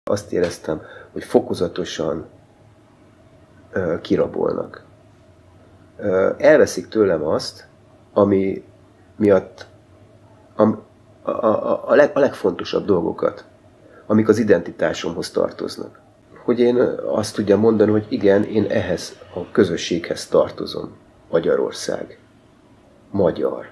Azt éreztem, hogy fokozatosan kirabolnak. Elveszik tőlem azt, ami miatt a legfontosabb dolgokat, amik az identitásomhoz tartoznak. Hogy én azt tudjam mondani, hogy igen, én ehhez a közösséghez tartozom. Magyarország. Magyar.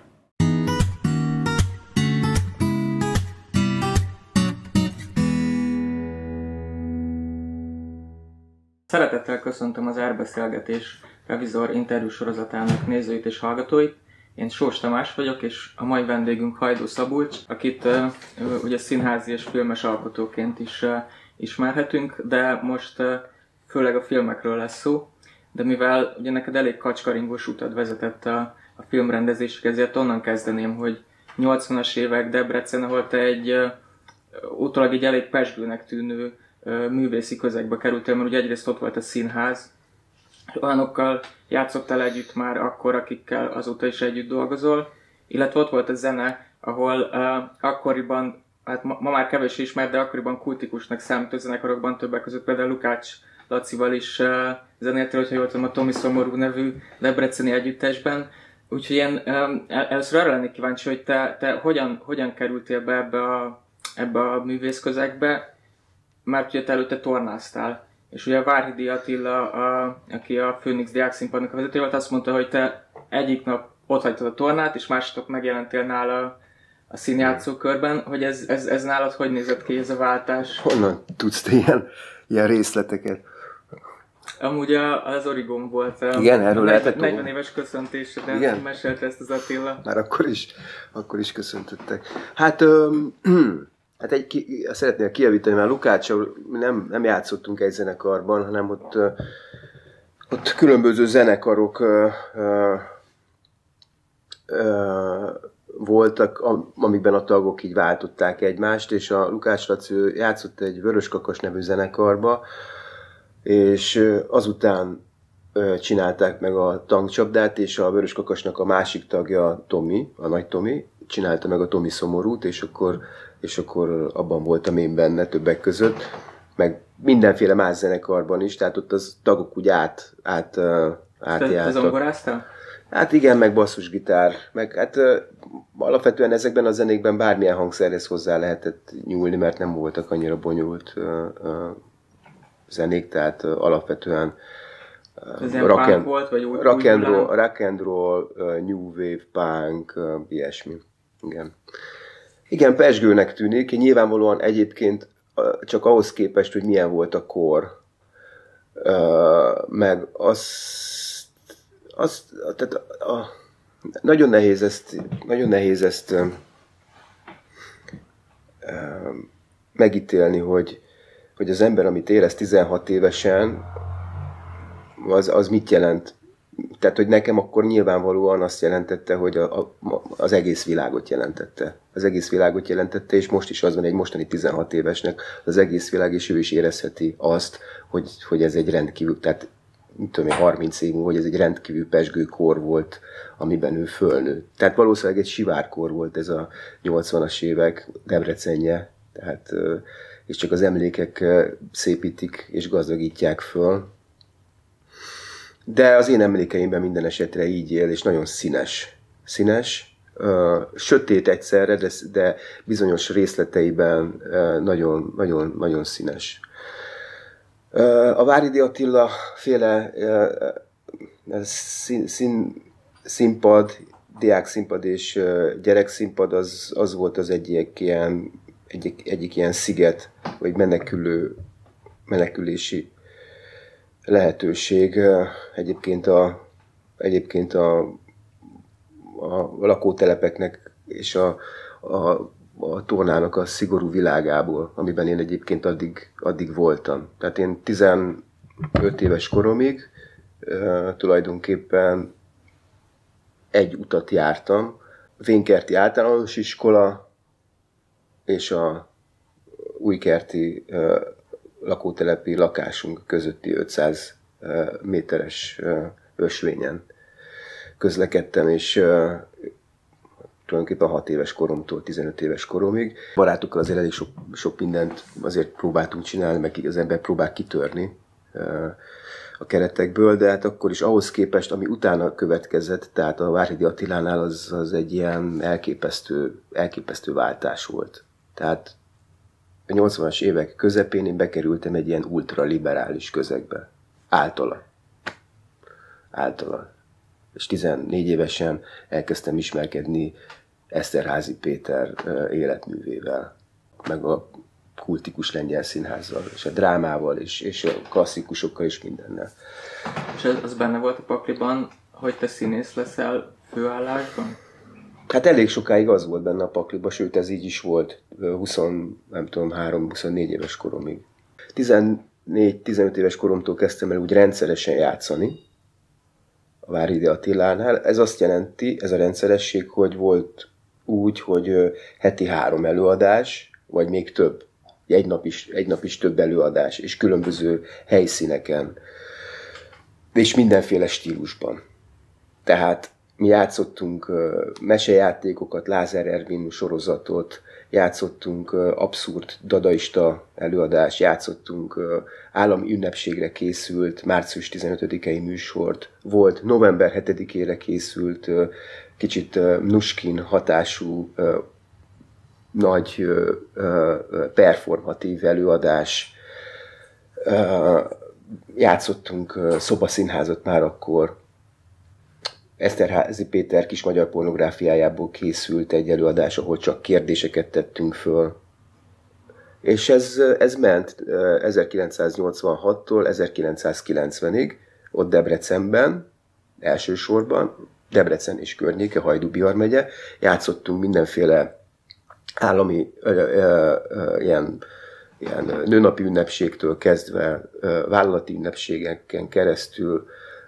Szeretettel köszöntöm az Árbeszélgetés revizor interjú sorozatának nézőit és hallgatóit. Én Sós Tamás vagyok, és a mai vendégünk Hajdú Szabulcs, akit ugye színházi és filmes alkotóként is ismerhetünk, de most főleg a filmekről lesz szó. De mivel ugye neked elég kacskaringós utad vezetett a filmrendezésig, ezért onnan kezdeném, hogy 80-as évek Debrecen, ahol te utólag egy elég pezsgőnek tűnő művészi közegbe kerültél, mert ugye egyrészt ott volt a színház, olyanokkal játszottál együtt már akkor, akikkel azóta is együtt dolgozol, illetve ott volt a zene, ahol akkoriban, hát ma már kevés ismert, de akkoriban kultikusnak számító zenekarokban többek között például Lukács Lacival is zenéltél, hogyha jól tudom, a Tomi Szomorú nevű debreceni együttesben. Úgyhogy én először arra lennék kíváncsi, hogy te hogyan kerültél be ebbe a művészközegbe, mert ugye te előtte tornáztál. És ugye a Várhidi Attila, aki a Főnix Diákszínpadnak a vezetője volt, azt mondta, hogy te egyik nap ott hagytad a tornát, és másnap megjelentél nála a színjátszókörben, hogy ez nálad hogy nézett ki ez a váltás? Honnan tudsz te ilyen részleteket? Amúgy az Origón volt. Igen, erről lehetett 40 éves köszöntésre, de igen? Mesélte ezt az Attila. Már akkor is köszöntöttek. Hát szeretnék kijavítani, mert Lukáccsal nem játszottunk egy zenekarban, hanem ott különböző zenekarok voltak, amikben a tagok így váltották egymást, és a Lukács Laci játszott egy Vöröskakas nevű zenekarba, és azután csinálták meg a tankcsapdát, és a Vöröskakasnak a másik tagja, Tomi, a nagy Tomi, csinálta meg a Tomi Szomorút, és akkor abban voltam én benne többek között, meg mindenféle más zenekarban is, tehát ott az tagok úgy átjártak. Te zongoráztál? Hát igen, meg basszusgitár, meg hát alapvetően ezekben a zenékben bármilyen hangszerhez hozzá lehetett nyúlni, mert nem voltak annyira bonyolult zenék, tehát alapvetően rock and roll, new wave, punk, ilyesmi. Igen, pezsgőnek tűnik, nyilvánvalóan egyébként csak ahhoz képest, hogy milyen volt a kor, meg tehát nagyon nehéz ezt megítélni, hogy az ember, amit érez 16 évesen, az mit jelent. Tehát, hogy nekem akkor nyilvánvalóan azt jelentette, hogy az egész világot jelentette. Az egész világot jelentette, és most is az van egy mostani 16 évesnek az egész világ, és ő is érezheti azt, hogy ez egy rendkívül, tehát mit tudom én, 30 év múlva, hogy ez egy rendkívül pezsgő kor volt, amiben ő fölnőtt. Tehát valószínűleg egy sivárkor volt ez a 80-as évek Debrecenje, tehát, és csak az emlékek szépítik és gazdagítják föl. De az én emlékeimben minden esetre így él, és nagyon színes, sötét egyszerre, de bizonyos részleteiben nagyon színes. A Várhidi Attila féle színpad, diákszínpad és gyerekszínpad az volt az egyik ilyen sziget, vagy menekülési lehetőség. Egyébként a lakótelepeknek és a tornának a szigorú világából, amiben én egyébként addig voltam. Tehát én 15 éves koromig tulajdonképpen egy utat jártam. Vénkerti Általános Iskola és a Újkerti lakótelepi lakásunk közötti 500 méteres ösvényen közlekedtem, és tulajdonképpen 6 éves koromtól 15 éves koromig. Barátokkal azért elég sok mindent azért próbáltunk csinálni, meg az ember próbál kitörni a keretekből, de hát akkor is ahhoz képest, ami utána következett, tehát a Várhidi Attilánál az egy ilyen elképesztő váltás volt. Tehát a 80-as évek közepén én bekerültem egy ilyen ultraliberális közegbe. Általa. És 14 évesen elkezdtem ismerkedni Eszterházy Péter életművével, meg a kultikus lengyel színházzal, és a drámával, és a klasszikusokkal, és mindennel. És az benne volt a pakliban, hogy te színész leszel főállásban? Hát elég sokáig az volt benne a pakliban, sőt ez így is volt 23-24 éves koromig. 14-15 éves koromtól kezdtem el úgy rendszeresen játszani a Várhidi Attilánál. Ez azt jelenti, ez a rendszeresség, hogy volt úgy, hogy heti 3 előadás, vagy még több. Egy nap is több előadás, és különböző helyszíneken, és mindenféle stílusban. Tehát mi játszottunk mesejátékokat, Lázár Ervin sorozatot, játszottunk abszurd dadaista előadást, játszottunk állami ünnepségre készült március 15-i műsort, volt november 7-ére készült kicsit Nuskin hatású nagy performatív előadás, játszottunk szobaszínházat már akkor, Eszterházy Péter kis magyar pornográfiájából készült egy előadás, ahol csak kérdéseket tettünk föl. És ez ment 1986-tól 1990-ig, ott Debrecenben, elsősorban, Debrecen és környéke, Hajdú-Bihar megye, játszottunk mindenféle állami ilyen nőnapi ünnepségtől kezdve, vállalati ünnepségeken keresztül,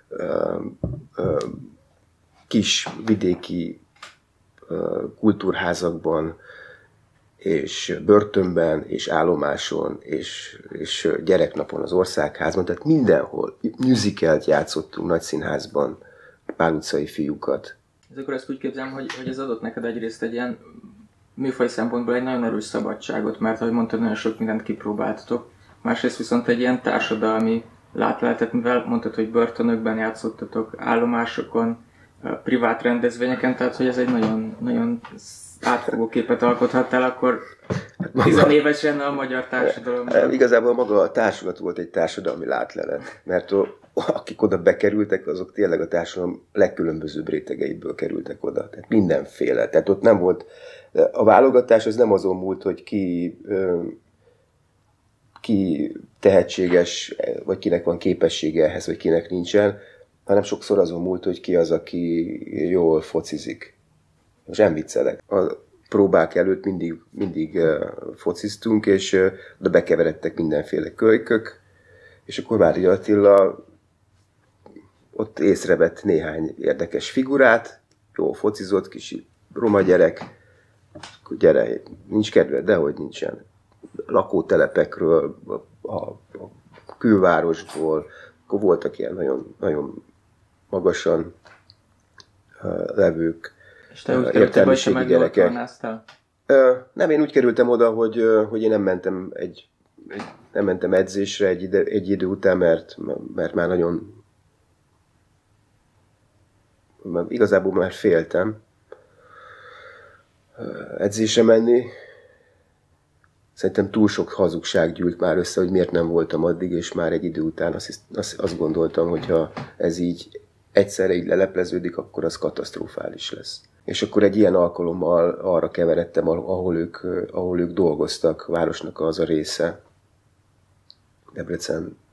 kis vidéki kultúrházakban, és börtönben, és állomáson, és gyereknapon az Országházban, tehát mindenhol musicalt játszottunk nagyszínházban, Pál utcai fiúkat. Ez akkor ezt úgy képzelem, hogy ez adott neked egyrészt egy ilyen műfaj szempontból egy nagyon erős szabadságot, mert ahogy mondtad, nagyon sok mindent kipróbáltatok. Másrészt viszont egy ilyen társadalmi látlehetet, mivel mondtad, hogy börtönökben játszottatok, állomásokon, privát rendezvényeken, tehát hogy ez egy nagyon, nagyon átfogó képet alkothattál akkor 10 évesen a magyar társadalomban. Igazából maga a társulat volt egy társadalmi látlelet, mert akik oda bekerültek, azok tényleg a társadalom legkülönbözőbb rétegeiből kerültek oda. Tehát mindenféle. Tehát ott nem volt, a válogatás az nem azon múlt, hogy ki tehetséges, vagy kinek van képessége ehhez, vagy kinek nincsen, hanem sokszor azon múlt, hogy ki az, aki jól focizik. Most nem viccelek. A próbák előtt mindig fociztunk, és oda bekeveredtek mindenféle kölykök, és akkor Várhidi Attila ott észrevett néhány érdekes figurát, jól focizott, kis roma gyerek, akkor gyere, nincs kedved, dehogy nincsen. Lakótelepekről, a külvárosból, akkor voltak ilyen nagyon, nagyon magasan levők, értelmiségi gyerekek. Nem, én úgy kerültem oda, hogy én nem mentem edzésre egy idő után, mert már nagyon igazából már féltem edzésre menni. Szerintem túl sok hazugság gyűlt már össze, hogy miért nem voltam addig, és már egy idő után azt gondoltam, hogy ha ez így egyszerre így lelepleződik, akkor az katasztrofális lesz. És akkor egy ilyen alkalommal arra keveredtem, ahol ők dolgoztak, a városnak az a része. Debrecen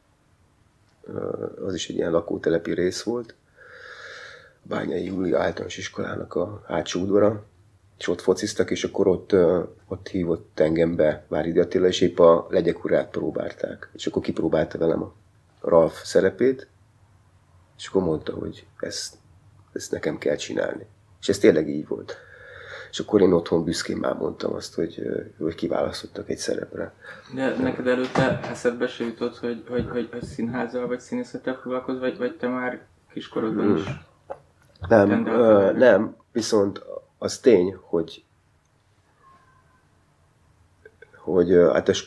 az is egy ilyen lakótelepi rész volt. A Bányai Júlia általános iskolának a hátsó udvara, és ott fociztak, és akkor ott hívott engem be Várhidi Attila, és épp a Legyek urát próbálták. És akkor kipróbálta velem a Ralf szerepét, és akkor mondta, hogy ezt nekem kell csinálni. És ez tényleg így volt. És akkor én otthon büszkén már mondtam azt, hogy kiválasztottak egy szerepre. De neked előtte eszedbe se jutott, hogy színházzal vagy színészettel foglalkozz, vagy te már kiskorodban is? Nem, viszont az tény, hogy hát a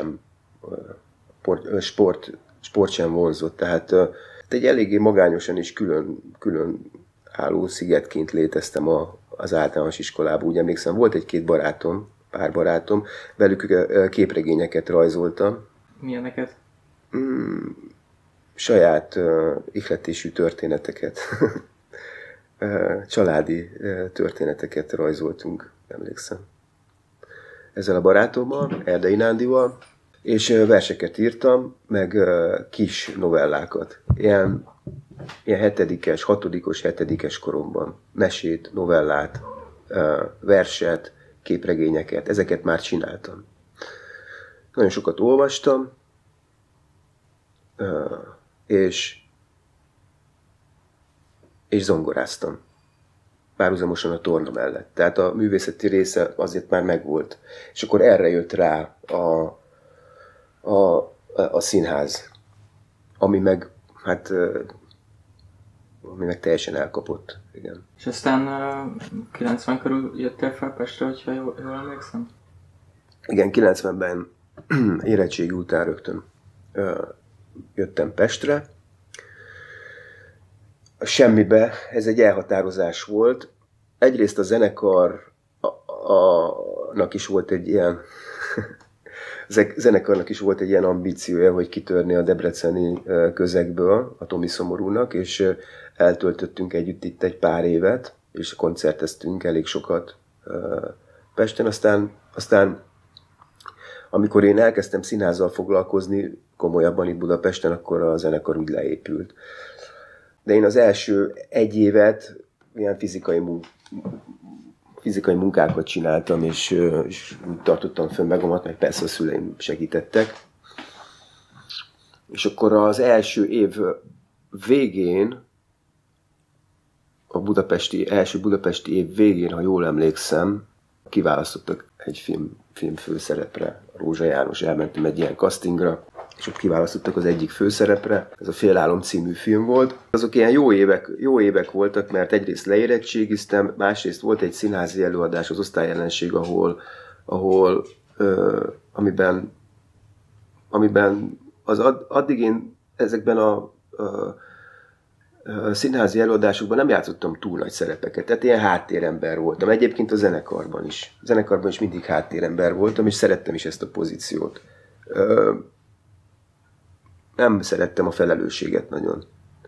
sport sem vonzott. Tehát egy eléggé magányosan és külön álló szigetként léteztem az általános iskolában. Úgy emlékszem, volt egy-két pár barátom, velük képregényeket rajzoltam. Milyeneket? Saját ihletésű történeteket. Családi történeteket rajzoltunk, emlékszem. Ezzel a barátommal, Erdei Nándival, és verseket írtam, meg kis novellákat. Ilyen 7-es, 6-os, 7-es koromban. Mesét, novellát, verset, képregényeket, ezeket már csináltam. Nagyon sokat olvastam, és zongoráztam. Párhuzamosan a torna mellett. Tehát a művészeti része azért már megvolt. És akkor erre jött rá a színház, ami meg teljesen elkapott. Igen. És aztán 90 körül jöttél fel Pestre, hogyha jól emlékszem? Igen, 90-ben érettségi után rögtön jöttem Pestre. Semmibe, ez egy elhatározás volt. Egyrészt a zenekarnak is volt egy ilyen zenekarnak is volt egy ilyen ambíciója, hogy kitörni a debreceni közegből, a Tomi Szomorúnak, és eltöltöttünk együtt itt egy pár évet, és koncerteztünk elég sokat Pesten. Aztán amikor én elkezdtem színházzal foglalkozni komolyabban itt Budapesten, akkor a zenekar úgy leépült. De én az első egy évet ilyen fizikai munkákat csináltam, és tartottam fönn magamat, meg persze a szüleim segítettek. És akkor az első év végén, első budapesti év végén, ha jól emlékszem, kiválasztottak egy film főszerepre. Rózsa János, elmentem egy ilyen castingra, és ott kiválasztottak az egyik főszerepre. Ez a Félálom című film volt. Azok ilyen jó évek voltak, mert egyrészt leérettségiztem, másrészt volt egy színházi előadás, az Osztályellenség, amiben addig én ezekben a színházi előadásokban nem játszottam túl nagy szerepeket. Tehát ilyen háttérember voltam. Egyébként a zenekarban is. A zenekarban is mindig háttérember voltam, és szerettem is ezt a pozíciót. Nem szerettem a felelősséget nagyon.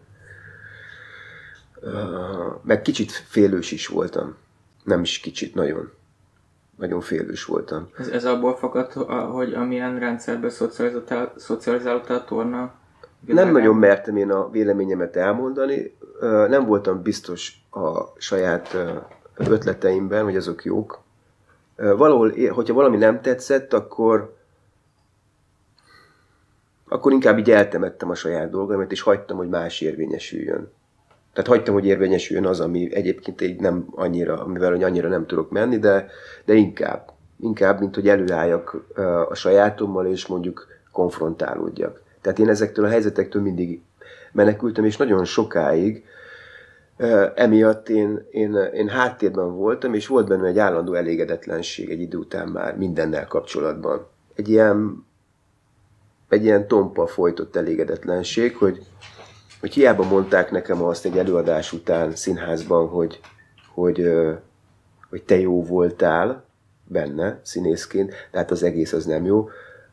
Meg kicsit félős is voltam. Nem is kicsit, nagyon. Nagyon félős voltam. Ez abból fakad, hogy amilyen rendszerben szocializálódtál a torna? Nem nagyon mertem én a véleményemet elmondani. Nem voltam biztos a saját ötleteimben, hogy azok jók. Valahol, hogyha valami nem tetszett, akkor inkább így eltemettem a saját dolgaimat, és hagytam, hogy más érvényesüljön. Tehát hagytam, hogy érvényesüljön az, ami egyébként így nem annyira, amivel annyira nem tudok menni, de inkább, mint hogy előálljak a sajátommal, és mondjuk konfrontálódjak. Tehát én ezektől a helyzetektől mindig menekültem, és nagyon sokáig emiatt én háttérben voltam, és volt benne egy állandó elégedetlenség egy idő után már mindennel kapcsolatban. Egy ilyen tompa folytott elégedetlenség, hogy hiába mondták nekem azt egy előadás után színházban, hogy te jó voltál benne színészként, tehát az egész az nem jó.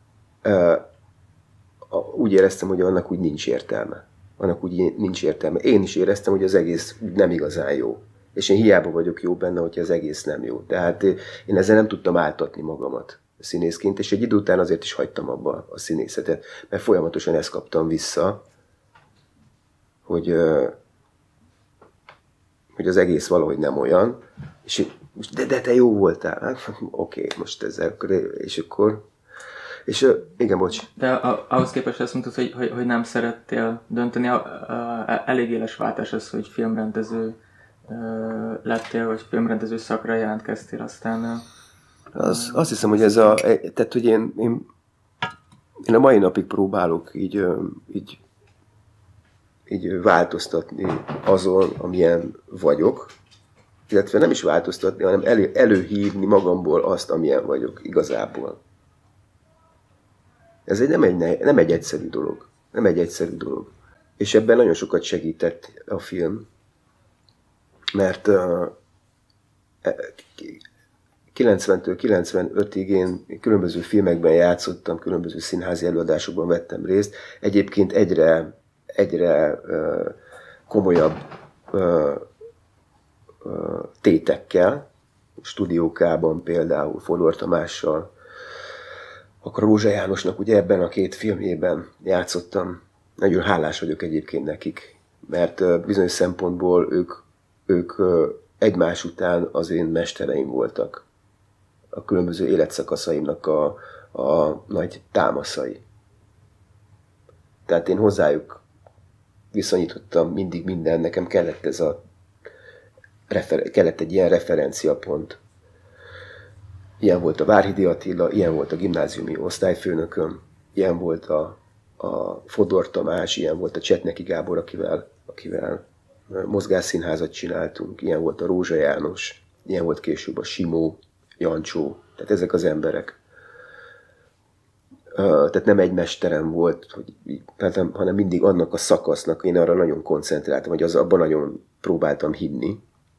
Úgy éreztem, hogy annak úgy nincs értelme. Én is éreztem, hogy az egész nem igazán jó. És én hiába vagyok jó benne, hogyha az egész nem jó. Tehát én ezzel nem tudtam áltatni magamat színészként, és egy idő után azért is hagytam abba a színészetet, mert folyamatosan ezt kaptam vissza, hogy az egész valahogy nem olyan, és de te jó voltál. Hát, oké, most ezzel, és igen, bocs. De ahhoz képest azt mondtad, hogy nem szerettél dönteni, elég éles váltás az, hogy filmrendező lettél, vagy filmrendező szakra jelentkeztél, aztán... Azt hiszem, hogy tehát, hogy én a mai napig próbálok így változtatni azon, amilyen vagyok, illetve nem is változtatni, hanem előhívni magamból azt, amilyen vagyok igazából. Ez nem egy egyszerű dolog. Nem egy egyszerű dolog. És ebben nagyon sokat segített a film, mert 90-től 95-ig én különböző filmekben játszottam, különböző színházi előadásokban vettem részt. Egyébként egyre komolyabb tétekkel, stúdiókában például Fodor Tamással, akkor Rózsa Jánosnak ugye ebben a 2 filmjében játszottam. Nagyon hálás vagyok egyébként nekik, mert bizonyos szempontból ők egymás után az én mestereim voltak. A különböző életszakaszaimnak a nagy támaszai. Tehát én hozzájuk viszonyítottam mindig minden, nekem kellett kellett egy ilyen referenciapont. Ilyen volt a Várhidi Attila, ilyen volt a gimnáziumi osztályfőnököm, ilyen volt a Fodor Tamás, ilyen volt a Csetneki Gábor, akivel mozgásszínházat csináltunk, ilyen volt a Rózsa János, ilyen volt később a Simó, Jancsó, tehát ezek az emberek. Tehát nem egy mesterem volt, hanem mindig annak a szakasznak, én arra nagyon koncentráltam, hogy abban nagyon próbáltam hinni,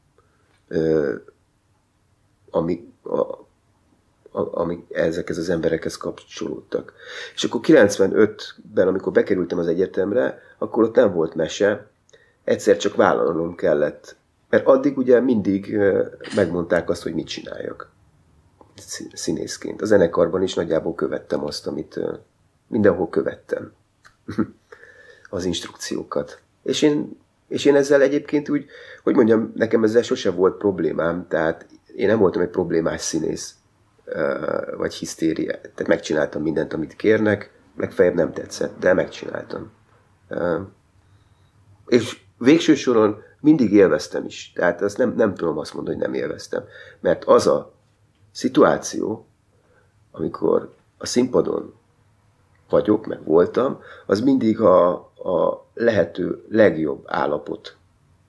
ami ezekhez az emberekhez kapcsolódtak. És akkor 95-ben, amikor bekerültem az egyetemre, akkor ott nem volt mese, egyszer csak vállalnom kellett. Mert addig ugye mindig megmondták azt, hogy mit csináljak színészként. A zenekarban is nagyjából követtem azt, amit mindenhol követtem. Az instrukciókat. És én ezzel egyébként úgy, hogy mondjam, nekem ezzel sose volt problémám, tehát én nem voltam egy problémás színész, vagy hisztéria. Tehát megcsináltam mindent, amit kérnek, legfeljebb nem tetszett, de megcsináltam. És végső soron mindig élveztem is. Tehát azt nem tudom azt mondani, hogy nem élveztem. Mert az a szituáció, amikor a színpadon vagyok, meg voltam, az mindig a lehető legjobb állapot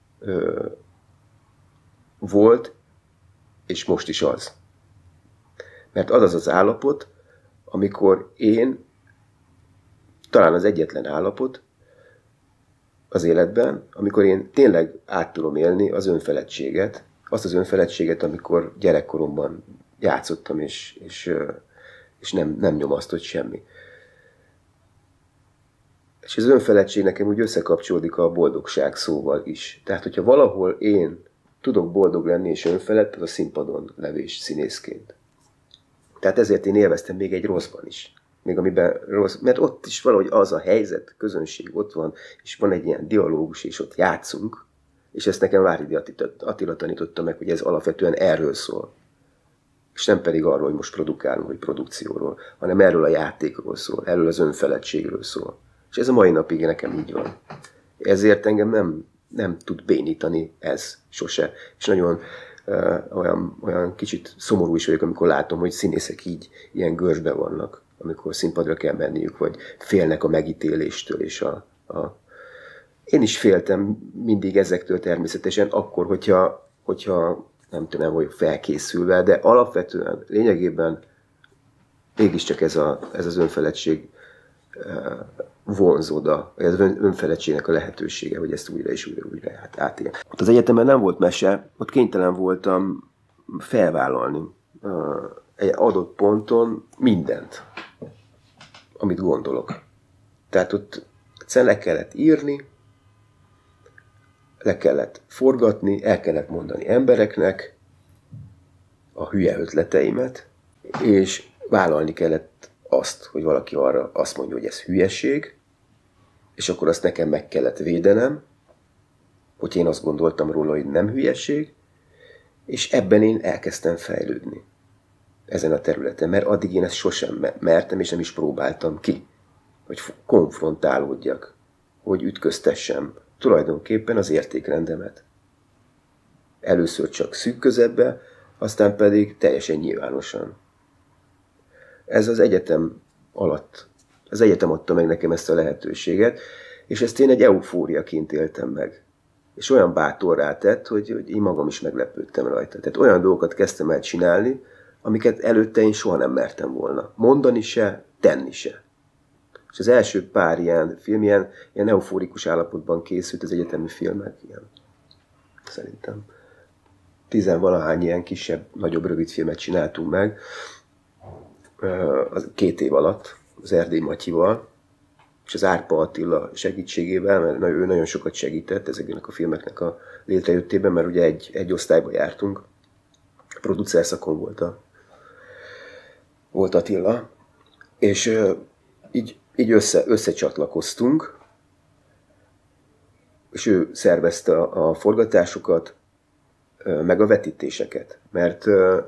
volt, és most is az. Mert az az állapot, amikor én, talán az egyetlen állapot az életben, amikor én tényleg át tudom élni az önfeledtséget, azt az önfeledtséget, amikor gyerekkoromban játszottam, és nem nyomasztott semmi. És az önfeledtség nekem úgy összekapcsolódik a boldogság szóval is. Tehát, hogyha valahol én tudok boldog lenni és önfelett, az a színpadon levés színészként. Tehát ezért én élveztem még egy rosszban is. Még amiben rossz, mert ott is valahogy az a helyzet, közönség ott van, és van egy ilyen dialógus, és ott játszunk, és ezt nekem Várhidi Attila tanította meg, hogy ez alapvetően erről szól. És nem pedig arról, hogy most produkálunk, vagy produkcióról, hanem erről a játékról szól, erről az önfeledtségről szól. És ez a mai napig nekem így van. Ezért engem nem tud bénítani ez sose. És nagyon olyan kicsit szomorú is vagyok, amikor látom, hogy színészek ilyen görcsben vannak, amikor színpadra kell menniük, vagy félnek a megítéléstől. És Én is féltem mindig ezektől természetesen, akkor, hogyha nem vagyok felkészülve, de alapvetően, lényegében mégiscsak ez az önfeledtség vonzóda, vagy az önfeledtségnek a lehetősége, hogy ezt újra és újra átélni. Ott az egyetemen nem volt mese, ott kénytelen voltam felvállalni egy adott ponton mindent, amit gondolok. Tehát ott egyszerűen le kellett írni, le kellett forgatni, el kellett mondani embereknek a hülye ötleteimet, és vállalni kellett azt, hogy valaki arra azt mondja, hogy ez hülyeség, és akkor azt nekem meg kellett védenem, hogy én azt gondoltam róla, hogy nem hülyeség, és ebben én elkezdtem fejlődni ezen a területen, mert addig én ezt sosem mertem, és nem is próbáltam ki, hogy konfrontálódjak, hogy ütköztessem tulajdonképpen az értékrendemet. Először csak szűk közebbe, aztán pedig teljesen nyilvánosan. Ez az egyetem alatt. Az egyetem adta meg nekem ezt a lehetőséget, és ezt én egy eufóriaként éltem meg. és olyan bátorrá tett, hogy én magam is meglepődtem rajta. Tehát olyan dolgokat kezdtem el csinálni, amiket előtte én soha nem mertem volna. Mondani se, tenni se. És az első pár ilyen film, ilyen eufórikus állapotban készült, az egyetemi filmek, ilyen, szerintem 10-valahány ilyen kisebb, nagyobb rövidfilmet csináltunk meg, 2 év alatt, az Erdély Matyival, és az Árpa Attila segítségével, mert ő nagyon sokat segített ezeknek a filmeknek a létrejöttében, mert ugye egy osztályba jártunk, a producer szakon volt Attila, és így összecsatlakoztunk, és ő szervezte a forgatásokat, meg a vetítéseket, mert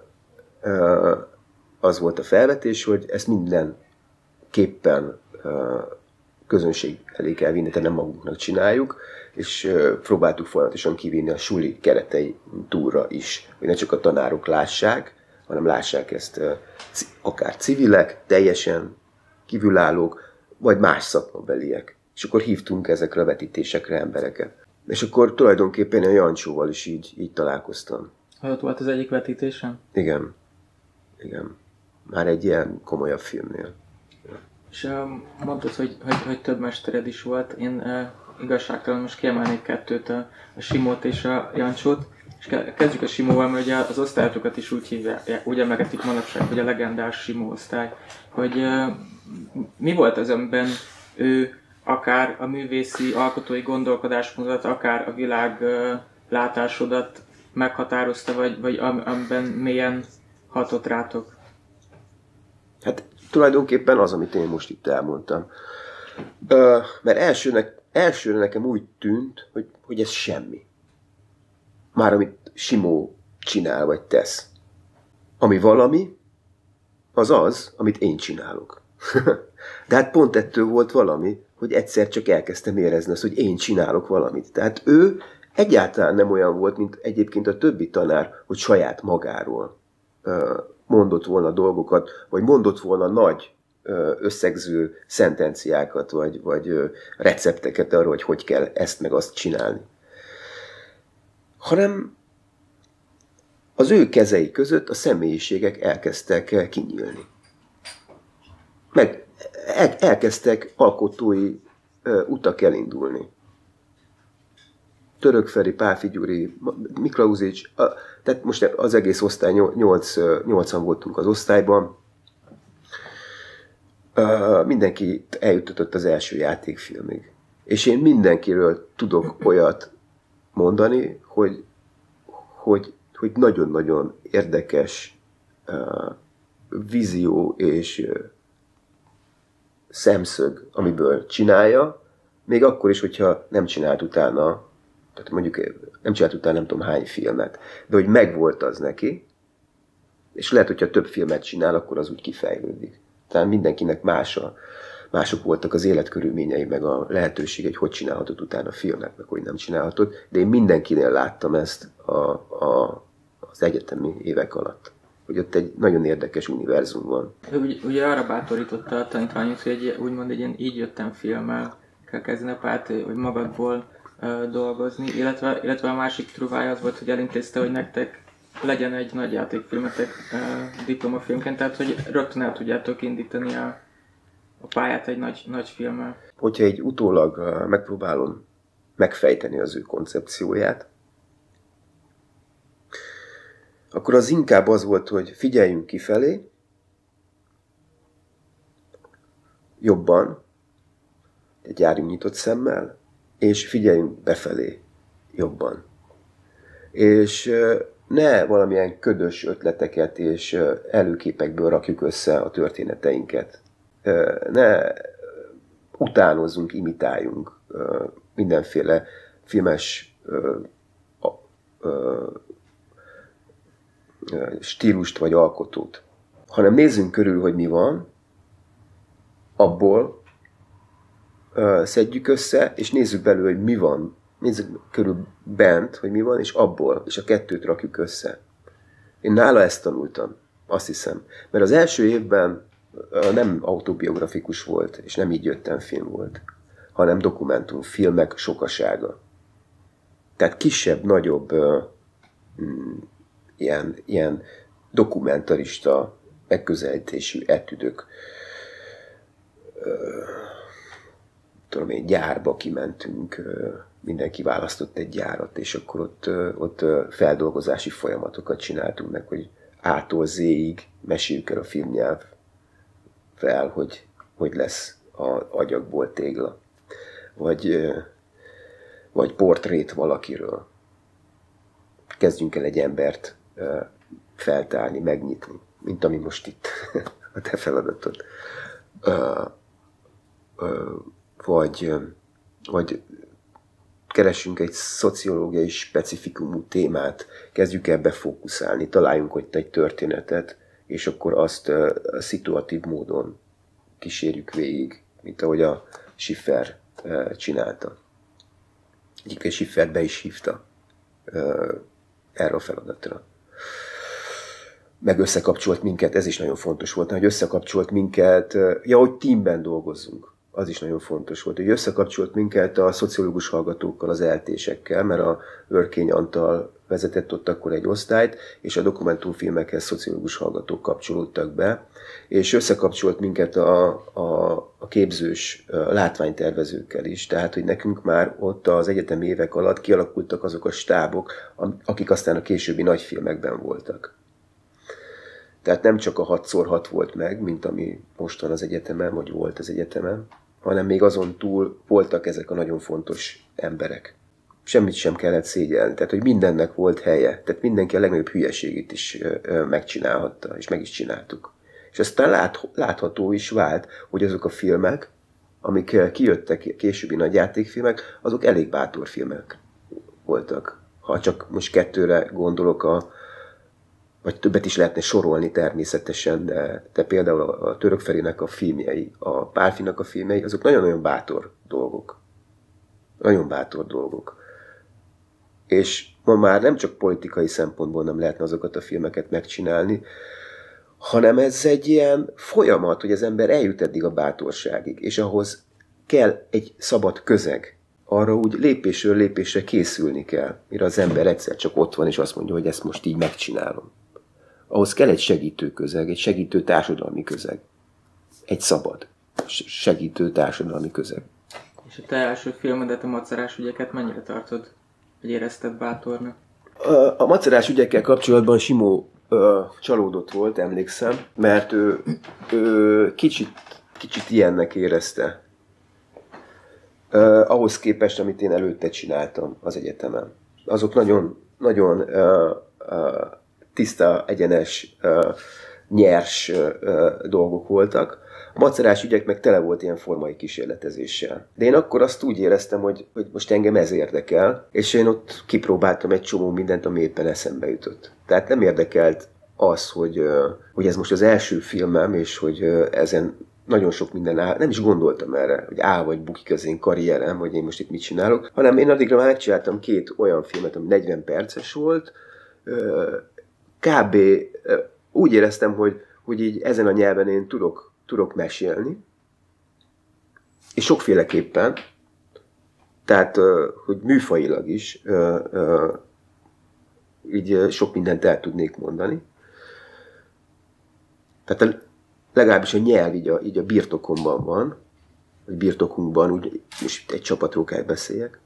az volt a felvetés, hogy ezt mindenképpen közönség elé kell vinni, tehát nem magunknak csináljuk, és próbáltuk folyamatosan kivinni a suli keretei túlra is, hogy ne csak a tanárok lássák, hanem lássák ezt akár civilek, teljesen kívülállók, vagy más szakmabeliek. És akkor hívtunk ezekre a vetítésekre embereket. És akkor tulajdonképpen a Jancsóval is így találkoztam. Ott volt az egyik vetítésen? Igen. Már egy ilyen komolyabb filmnél. És mondtad, hogy több mestered is volt. Én igazságtalan most kiemelnék 2-t, a Simót és a Jancsót. És kezdjük a Simóval, mert ugye az osztályokat is úgy hívják, úgy emlegetik manapság, hogy a legendás Simó osztály. Hogy mi volt az, amiben ő akár a művészi, alkotói gondolkodásmódot, akár a világ látásodat meghatározta, vagy amiben mélyen hatott rátok? Hát tulajdonképpen az, amit én most itt elmondtam. Mert elsőre nekem úgy tűnt, hogy ez semmi. Már amit Simó csinál vagy tesz. Ami valami, az, amit én csinálok. De hát pont ettől volt valami, hogy egyszer csak elkezdtem érezni azt, hogy én csinálok valamit. Tehát ő egyáltalán nem olyan volt, mint egyébként a többi tanár, hogy saját magáról mondott volna dolgokat, vagy mondott volna nagy összegző szentenciákat, vagy recepteket arra, hogy kell ezt meg azt csinálni. Hanem az ő kezei között a személyiségek elkezdtek kinyílni. Meg elkezdtek alkotói utak elindulni. Török Feri, Pálffy Gyuri, Miklauzics, tehát most az egész osztály, 8-an voltunk az osztályban. Mindenki eljutott az első játékfilmig. És én mindenkiről tudok olyat mondani, hogy nagyon-nagyon érdekes vízió és szemszög, amiből csinálja, még akkor is, hogyha nem csinált utána, tehát mondjuk nem csinált utána nem tudom hány filmet, de hogy megvolt az neki, és lehet, hogyha több filmet csinál, akkor az úgy kifejlődik. Tehát mindenkinek mások voltak az életkörülményei, meg a lehetőség, hogy csinálhatott utána filmet, meg hogy nem csinálhatott, de én mindenkinél láttam ezt az egyetemi évek alatt, hogy ott egy nagyon érdekes univerzum van. Ugye arra bátorította a tanítványot, hogy úgymond egy ilyen így jöttem filmmel kell kezdeni a párt, hogy magadból dolgozni, illetve a másik truvája az volt, hogy elintézte, hogy nektek legyen egy nagy játékfilmetek diplomafilmként, tehát hogy rögtön el tudjátok indítani a pályát egy nagy filmmel. Hogyha így utólag megpróbálom megfejteni az ő koncepcióját, akkor az inkább az volt, hogy figyeljünk kifelé, jobban, járjunk nyitott szemmel, és figyeljünk befelé jobban. És ne valamilyen ködös ötleteket és előképekből rakjuk össze a történeteinket. Ne utánozzunk, imitáljunk mindenféle filmes stílust vagy alkotót, hanem nézzünk körül, hogy mi van, abból szedjük össze, és nézzük belül, hogy mi van, nézzük körül bent, hogy mi van, és abból, és a kettőt rakjuk össze. Én nála ezt tanultam, azt hiszem. Mert az első évben nem autobiografikus volt, és nem így jöttem film volt, hanem dokumentumfilmek sokasága. Tehát kisebb, nagyobb ilyen dokumentarista megközelítésű etüdök. Tudom én, gyárba kimentünk, mindenki választott egy gyárat, és akkor ott feldolgozási folyamatokat csináltunk meg, hogy A-tól Z-ig meséljük el a filmnyelv fel, hogy lesz az agyagból tégla. Vagy portrét valakiről. Kezdjünk el egy embert feltárni, megnyitni, mint ami most itt a te feladatod. Vagy keressünk egy szociológiai specifikumú témát, kezdjük el befókuszálni, találjunk ott egy történetet, és akkor azt szituatív módon kísérjük végig, mint ahogy a Schiffer csinálta. Egyébként Schiffert be is hívta erre a feladatra. Meg összekapcsolt minket, ez is nagyon fontos volt, hogy összekapcsolt minket, hogy teamben dolgozzunk. Az is nagyon fontos volt, hogy összekapcsolt minket a szociológus hallgatókkal, az eltésekkel, mert a Örkény Antal vezetett ott akkor egy osztályt, és a dokumentumfilmekhez szociológus hallgatók kapcsolódtak be, és összekapcsolt minket a képzős látványtervezőkkel is. Tehát, hogy nekünk már ott az egyetemi évek alatt kialakultak azok a stábok, akik aztán a későbbi nagyfilmekben voltak. Tehát nem csak a 6x6 volt meg, mint ami most van az egyetemen, vagy volt az egyetemen, hanem még azon túl voltak ezek a nagyon fontos emberek. Semmit sem kellett szégyelni, tehát hogy mindennek volt helye, tehát mindenki a legnagyobb hülyeségét is megcsinálhatta, és meg is csináltuk. És aztán látható is vált, hogy azok a filmek, amik kijöttek, későbbi nagy játékfilmek, azok elég bátor filmek voltak. Ha csak most kettőre gondolok, vagy többet is lehetne sorolni természetesen, de például a Török Ferinek a filmjei, a Pálfinak a filmjei, azok nagyon-nagyon bátor dolgok. Nagyon bátor dolgok. És ma már nem csak politikai szempontból nem lehetne azokat a filmeket megcsinálni, hanem ez egy ilyen folyamat, hogy az ember eljut eddig a bátorságig, és ahhoz kell egy szabad közeg. Arra úgy lépésről lépésre készülni kell, mire az ember egyszer csak ott van, és azt mondja, hogy ezt most így megcsinálom. Ahhoz kell egy segítő közeg, egy segítő társadalmi közeg. Egy szabad, segítő társadalmi közeg. És a te első filmedet, a Macerás ügyeket mennyire tartod, hogy érezted bátornak? A Macerás ügyekkel kapcsolatban Simó csalódott volt, emlékszem, mert ő kicsit ilyennek érezte. Ahhoz képest, amit én előtte csináltam az egyetemen. Azok nagyon tiszta, egyenes, nyers dolgok voltak. A Macerás ügyek meg tele volt ilyen formai kísérletezéssel. De én akkor azt úgy éreztem, hogy most engem ez érdekel, és én ott kipróbáltam egy csomó mindent, ami éppen eszembe jutott. Tehát nem érdekelt az, hogy ez most az első filmem, és hogy ezen nagyon sok minden áll. Nem is gondoltam erre, hogy áll vagy bukik az én karrierem, hogy én most itt mit csinálok, hanem én addigra már megcsináltam 2 olyan filmet, ami 40 perces volt. Kb. Úgy éreztem, hogy így ezen a nyelven én tudok mesélni, és sokféleképpen, tehát, hogy műfajilag is így sok mindent el tudnék mondani. Tehát legalábbis a nyelv így a birtokomban van, vagy birtokunkban, úgy most egy csapatról kell beszéljek.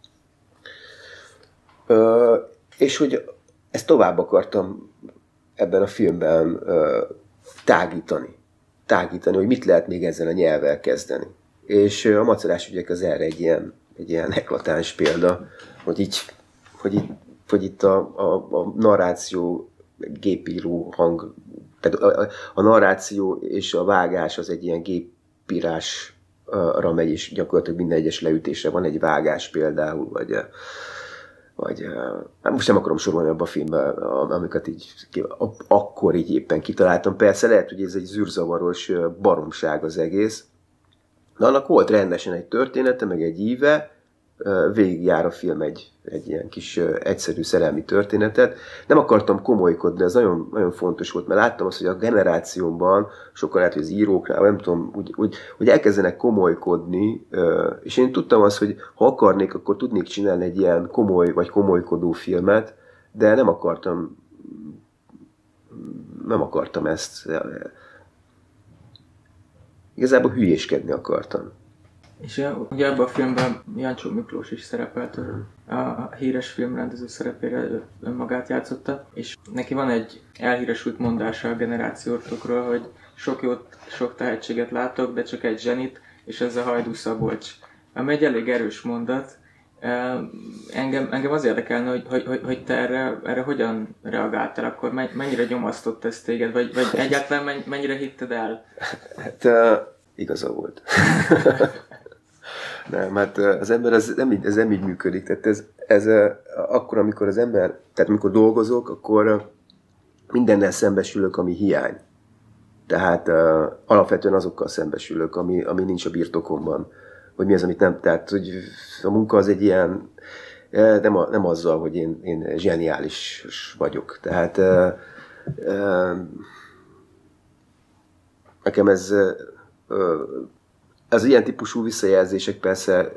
És hogy ezt tovább akartam ebben a filmben tágítani, hogy mit lehet még ezzel a nyelvvel kezdeni. És a Macerás ügyek az erre egy ilyen eklatáns példa, hogy itt a narráció, gépíró hang, tehát a narráció és a vágás az egy ilyen gépírásra megy, és gyakorlatilag minden egyes leütésre van egy vágás például, vagy most nem akarom sorolni abba a filmben, amiket így akkor így éppen kitaláltam. Persze lehet, hogy ez egy zűrzavaros baromság az egész. De annak volt rendesen egy története, meg egy íve, végigjár a film egy ilyen kis egyszerű szerelmi történetet. Nem akartam komolykodni, ez nagyon, nagyon fontos volt, mert láttam azt, hogy a generációmban sokan lehet, hogy az íróknál, nem tudom, úgy elkezdenek komolykodni, és én tudtam azt, hogy ha akarnék, akkor tudnék csinálni egy ilyen komoly vagy komolykodó filmet, de nem akartam ezt. Igazából hülyéskedni akartam. És ugye ebben a filmben Jancsó Miklós is szerepelt, a híres filmrendező szerepére önmagát játszotta, és neki van egy elhíresült mondása a generációtokról, hogy sok tehetséget látok, de csak egy zsenit, és ez a Hajdú Szabolcs. Ami egy elég erős mondat. Engem az érdekelne, hogy te erre hogyan reagáltál, akkor mennyire nyomasztott ez téged, vagy egyáltalán mennyire hitted el? Hát igaza volt. Nem, hát az ember ez nem így működik. Tehát ez akkor, amikor az ember, tehát amikor dolgozok, akkor mindennel szembesülök, ami hiány. Tehát alapvetően azokkal szembesülök, ami nincs a birtokomban. Hogy mi az, amit nem, tehát hogy a munka az egy ilyen, nem azzal, hogy én zseniális vagyok. Tehát nekem ez az ilyen típusú visszajelzések persze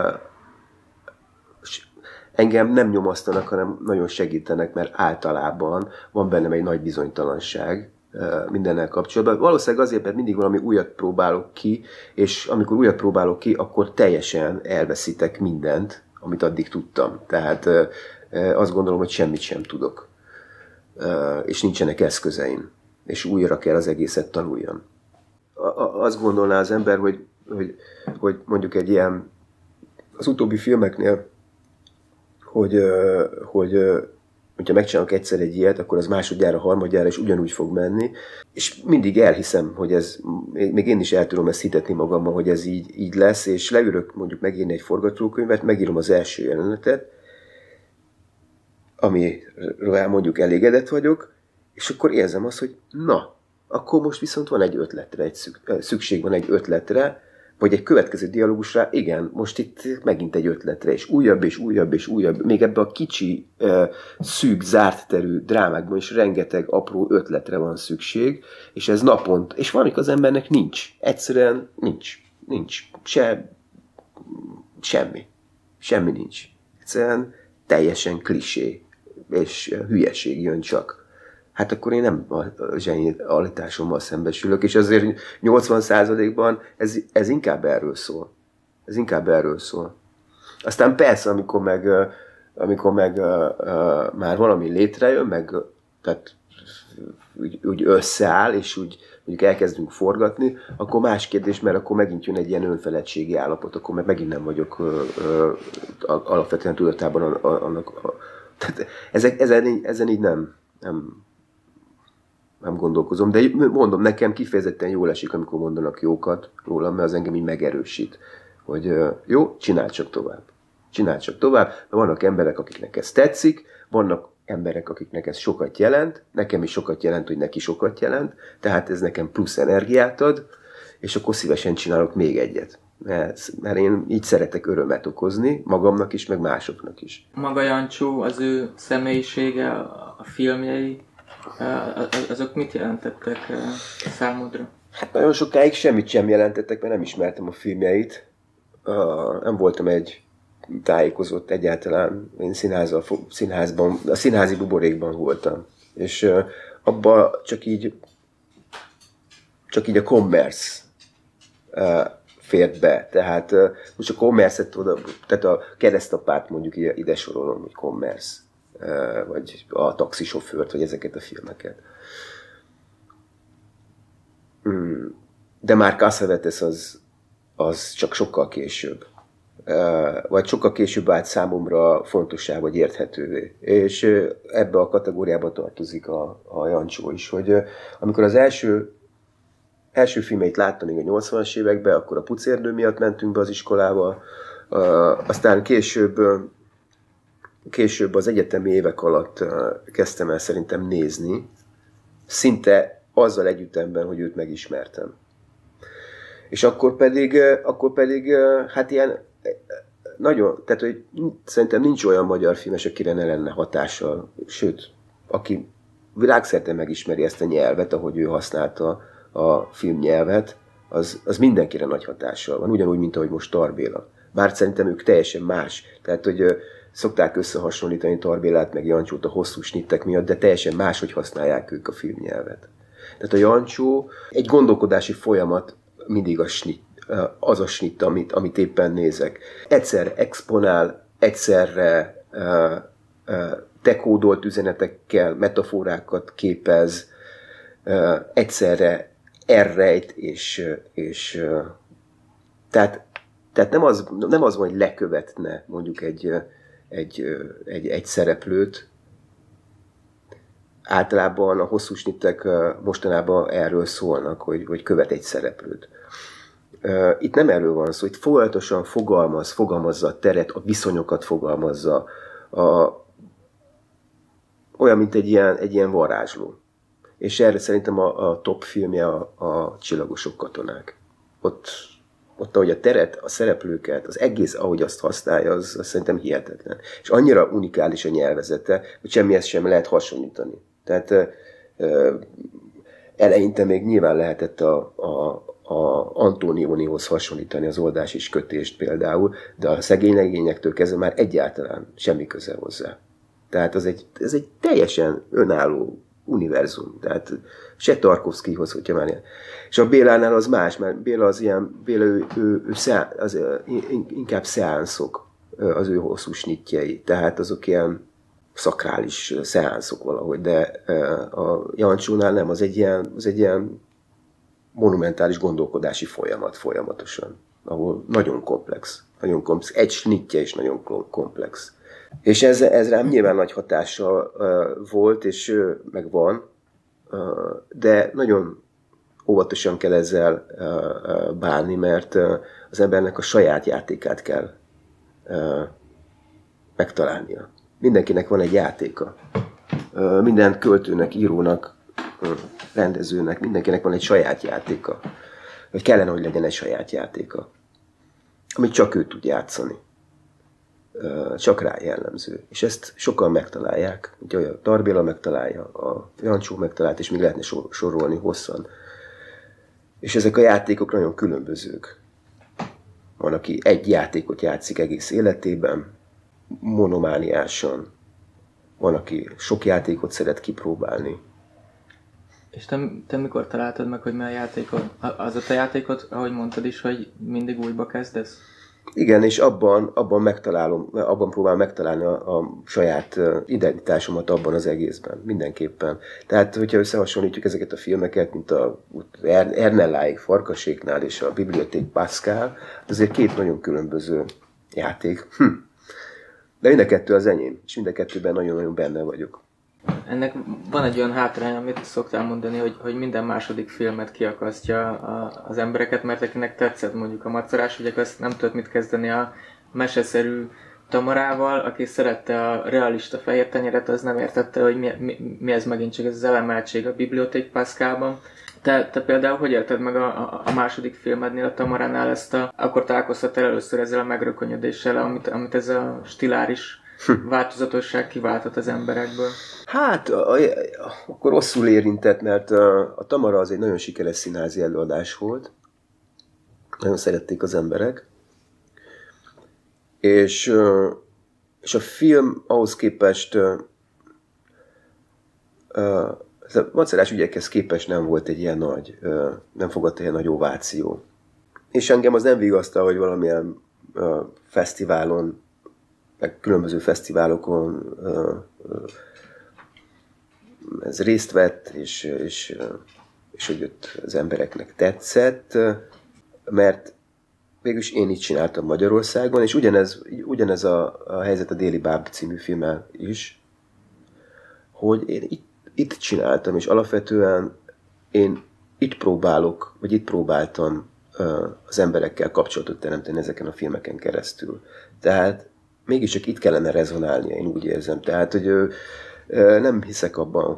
engem nem nyomasztanak, hanem nagyon segítenek, mert általában van bennem egy nagy bizonytalanság mindennel kapcsolatban. Valószínűleg azért, mert mindig valami újat próbálok ki, és amikor újat próbálok ki, akkor teljesen elveszítek mindent, amit addig tudtam. Tehát azt gondolom, hogy semmit sem tudok. És nincsenek eszközeim. És újra kell az egészet tanuljam. Azt gondolná az ember, hogy mondjuk egy ilyen, az utóbbi filmeknél, hogyha megcsinálok egyszer egy ilyet, akkor az másodjára, harmadjára is ugyanúgy fog menni. És mindig elhiszem, hogy ez, még én is el tudom ezt hitetni magammal, hogy ez így lesz, és leülök mondjuk megírni egy forgatókönyvet, megírom az első jelenetet, amiről mondjuk elégedett vagyok, és akkor érzem azt, hogy na, akkor most viszont van egy ötletre, szükség van egy ötletre, vagy egy következő dialógusra, igen, most itt megint egy ötletre, és újabb, és újabb, és újabb. Még ebbe a kicsi, szűk, zárt terű drámákban is rengeteg apró ötletre van szükség, és ez napont, és van, amikor az embernek nincs. Egyszerűen nincs. Semmi. Semmi nincs. Egyszerűen teljesen klisé, és hülyeség jön csak. Hát akkor én nem a zsenialitásommal szembesülök, és azért 80%-ban ez inkább erről szól. Ez inkább erről szól. Aztán persze, amikor meg már valami létrejön, meg tehát úgy összeáll, és úgy mondjuk elkezdünk forgatni, akkor más kérdés, mert akkor megint jön egy ilyen önfeledtségi állapot, akkor meg megint nem vagyok alapvetően tudatában annak. Tehát ezen így nem gondolkozom, de mondom, nekem kifejezetten jól esik, amikor mondanak jókat rólam, mert az engem így megerősít, hogy jó, csinálj csak tovább, mert vannak emberek, akiknek ez tetszik, vannak emberek, akiknek ez sokat jelent, nekem is sokat jelent, hogy neki sokat jelent, tehát ez nekem plusz energiát ad, és akkor szívesen csinálok még egyet. Mert én így szeretek örömet okozni, magamnak is, meg másoknak is. Maga Jancsó, az ő személyisége, a filmjei, azok mit jelentettek számodra? Hát nagyon sokáig semmit sem jelentettek, mert nem ismertem a filmjeit. Nem voltam egy tájékozott egyáltalán. Én színházban, a színházi buborékban voltam. És abban csak így a commerce fért be. Tehát most a commerce-et oda, tehát a keresztapát mondjuk ide sorolom, hogy commerce. Vagy a taxisofőrt, vagy ezeket a filmeket. De már Cassavetes az csak sokkal később. Vagy sokkal később vált számomra fontossá, vagy érthetővé. És ebbe a kategóriába tartozik a Jancsó is, hogy amikor az első filmeit láttam még a 80-as években, akkor a pucérdő miatt mentünk be az iskolába, aztán később az egyetemi évek alatt kezdtem el szerintem nézni, szinte azzal együttemben, hogy őt megismertem. És akkor pedig hát ilyen nagyon, tehát hogy szerintem nincs olyan magyar filmes, akire ne lenne hatással, sőt, aki világszerte megismeri ezt a nyelvet, ahogy ő használta a filmnyelvet, az mindenkire nagy hatással van, ugyanúgy, mint ahogy most Tar Béla. Bár szerintem ők teljesen más. Tehát, hogy szokták összehasonlítani Tar Bélát meg Jancsót a hosszú snittek miatt, de teljesen máshogy használják ők a filmnyelvet. Tehát a Jancsó egy gondolkodási folyamat mindig az a snitt, amit éppen nézek. Egyszerre exponál, egyszerre dekódolt üzenetekkel, metaforákat képez, egyszerre elrejt, és tehát nem az van, hogy lekövetne mondjuk egy szereplőt. Általában a hosszú snittek mostanában erről szólnak, hogy követ egy szereplőt. Itt nem erről van szó, itt folyamatosan fogalmazza a teret, a viszonyokat fogalmazza, olyan, mint egy ilyen varázsló. És erre szerintem a top filmje a Csillagosok katonák. Ott, ahogy a teret, a szereplőket, az egész, ahogy azt használja, az szerintem hihetetlen. És annyira unikális a nyelvezete, hogy semmihez sem lehet hasonlítani. Tehát eleinte még nyilván lehetett a Antonionihoz hasonlítani az oldás és kötést például, de a szegény legényektől kezdve már egyáltalán semmi köze hozzá. Tehát ez egy teljesen önálló univerzum. Tehát se Tarkovszkyhoz, hogyha már ilyen. És a Bélánál az más, mert Béla az ilyen, inkább szeánszok az ő hosszú snitjei. Tehát azok ilyen szakrális szeánszok valahogy, de a Jancsónál nem, az egy ilyen monumentális gondolkodási folyamat folyamatosan, ahol nagyon komplex. Egy snitje is nagyon komplex. És ez rám nyilván nagy hatással volt, és meg van, de nagyon óvatosan kell ezzel bánni, mert az embernek a saját játékát kell megtalálnia. Mindenkinek van egy játéka. Minden költőnek, írónak, rendezőnek, mindenkinek van egy saját játéka. Vagy kellene, hogy legyen egy saját játéka. Amit csak ő tud játszani. Csak rá jellemző. És ezt sokan megtalálják. Ugye a Tar Béla megtalálja, a Jancsó megtalált, és még lehetne sorolni hosszan. És ezek a játékok nagyon különbözők. Van, aki egy játékot játszik egész életében, monomániásan. Van, aki sok játékot szeret kipróbálni. És te mikor találtad meg, hogy mi a játékod? Az a te játékod, ahogy mondtad is, hogy mindig újba kezdesz? Igen, és abban próbálom megtalálni a saját identitásomat abban az egészben, mindenképpen. Tehát, hogyha összehasonlítjuk ezeket a filmeket, mint a Ernelláig Farkaséknál és a Bibliothèque Pascal, azért két nagyon különböző játék. De mind a kettő az enyém, és mind a kettőben nagyon-nagyon benne vagyok. Ennek van egy olyan hátrány, amit szoktál mondani, hogy minden második filmet kiakasztja az embereket, mert akinek tetszett mondjuk a Macerás, ugye azt nem tudott mit kezdeni a meseszerű Tamarával, aki szerette a realista fehér tenyeret, az nem értette, hogy mi ez megint csak ez az elemeltség a Bibliothèque Pascalban. Te például hogy élted meg a második filmednél, a Tamaránál akkor találkoztál először ezzel a megrökönyödéssel, amit ez a stiláris változatosság kiváltott az emberekből? Hát, akkor rosszul érintett, mert a Tamara az egy nagyon sikeres színházi előadás volt. Nagyon szerették az emberek. És a film ahhoz képest a Macerás ügyekhez képest nem volt egy ilyen nagy, nem fogadta ilyen nagy ováció. És engem az nem vigasztal, hogy valamilyen fesztiválon, meg különböző fesztiválokon ez részt vett, és hogy ott az embereknek tetszett, mert végülis én így csináltam Magyarországon, és ugyanez a helyzet a Déli Báb című filmmel is, hogy én itt csináltam, és alapvetően én itt próbáltam az emberekkel kapcsolatot teremteni ezeken a filmeken keresztül. Tehát mégiscsak itt kellene rezonálnia, én úgy érzem. Tehát, hogy nem hiszek abban,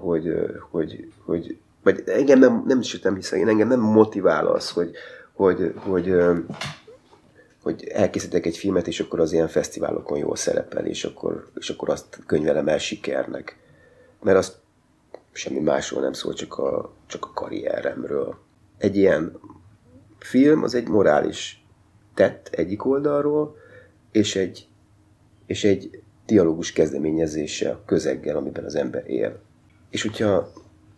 vagy engem nem hiszek, engem nem motivál az, hogy hogy elkészítek egy filmet, és akkor az ilyen fesztiválokon jól szerepel, és akkor azt könyvelem el sikernek. Mert azt semmi másról nem szól, csak a karrieremről. Egy ilyen film az egy morális tett egyik oldalról, és egy dialógus kezdeményezése a közeggel, amiben az ember él. És hogyha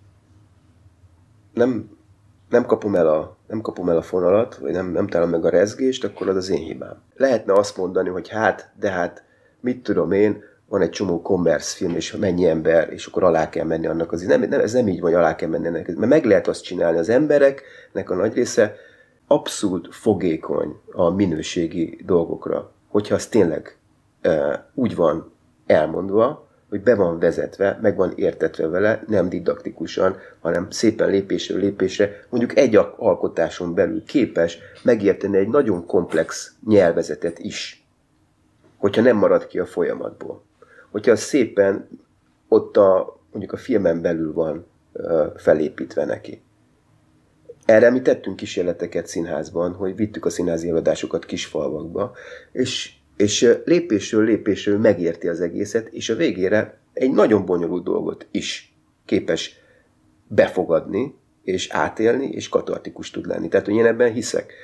nem kapom el a fonalat, vagy nem találom meg a rezgést, akkor az én hibám. Lehetne azt mondani, hogy mit tudom én, van egy csomó commerce film, és mennyi ember, és akkor alá kell menni annak azért. Ez nem így van, hogy alá kell menni ennek. Mert meg lehet azt csinálni. Az embereknek a nagy része abszolút fogékony a minőségi dolgokra. Hogyha az tényleg úgy van elmondva, hogy be van vezetve, meg van értetve vele, nem didaktikusan, hanem szépen lépésről lépésre, mondjuk egy alkotáson belül képes megérteni egy nagyon komplex nyelvezetet is, hogyha nem marad ki a folyamatból. Hogyha szépen ott mondjuk a filmen belül van felépítve neki. Erre mi tettünk kísérleteket színházban, hogy vittük a színházi előadásokat kisfalvakba, és lépésről lépésről megérti az egészet, és a végére egy nagyon bonyolult dolgot is képes befogadni, és átélni, és katartikus tud lenni. Tehát, hogy én ebben hiszek.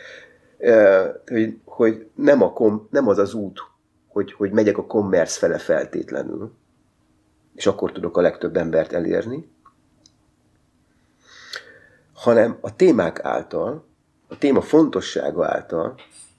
Hogy nem az az út, hogy megyek a commerce fele feltétlenül, és akkor tudok a legtöbb embert elérni, hanem a témák által, a téma fontossága által,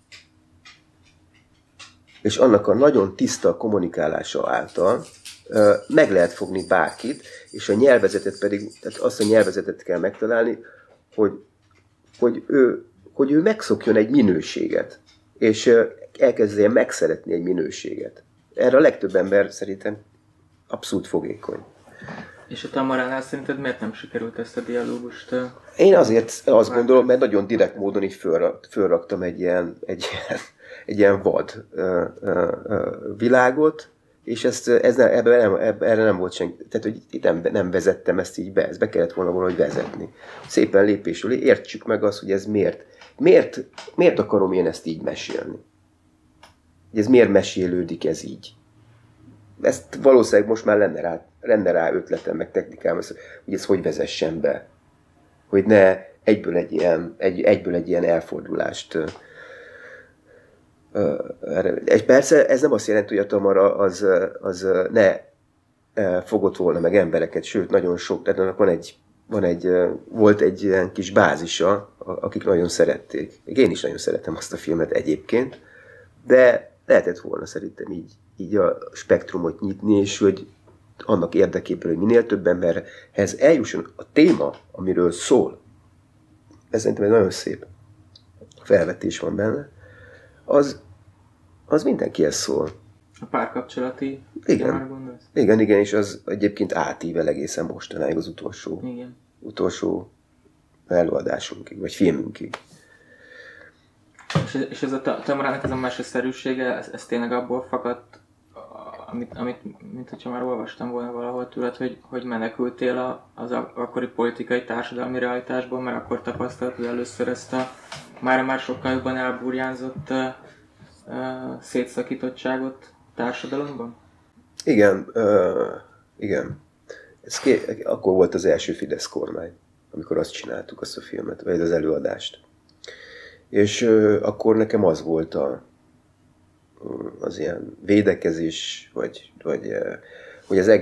és annak a nagyon tiszta kommunikálása által meg lehet fogni bárkit, és a nyelvezetet pedig, tehát azt a nyelvezetet kell megtalálni, hogy ő megszokjon egy minőséget, és elkezdjen megszeretni egy minőséget. Erre a legtöbb ember szerintem abszolút fogékony. És a Tamaránál szerinted miért nem sikerült ezt a dialógust? Én azért azt gondolom, mert nagyon direkt módon így fölraktam egy ilyen vad világot, és erre nem volt senki. Tehát, hogy itt nem vezettem ezt így be, ezt be kellett volna valahogy vezetni. Szépen lépésről értsük meg azt, hogy ez miért akarom én ezt így mesélni. Ez miért mesélődik ez így. Ezt valószínűleg most már lenne rá ötletem, meg technikám, hogy ezt hogy vezessen be. Hogy ne egyből egy ilyen elfordulást. És persze ez nem azt jelenti, hogy a Tamara az ne fogott volna meg embereket, sőt, nagyon sok, tehát annak volt egy ilyen kis bázisa, akik nagyon szerették. Én is nagyon szeretem azt a filmet egyébként, de lehetett volna szerintem így a spektrumot nyitni, és hogy annak érdekében, hogy minél több emberhez eljusson a téma, amiről szól. Ez szerintem egy nagyon szép felvetés van benne. Az mindenkihez szól. A párkapcsolati témára gondolsz? Igen, és az egyébként átível egészen mostanáig az utolsó előadásunkig, vagy filmünkig. És ez a Tamarának ez a meseszerűsége, ez tényleg abból fakadt, mint hogyha már olvastam volna valahol tőled, hogy menekültél az akkori politikai társadalmi realitásból, mert akkor tapasztaltad először ezt a már sokkal jobban elburjánzott szétszakítottságot társadalomban? Igen. Akkor volt az első Fidesz kormány, amikor azt csináltuk, azt a filmet, vagy az előadást. És akkor nekem az volt az ilyen védekezés, vagy hogy az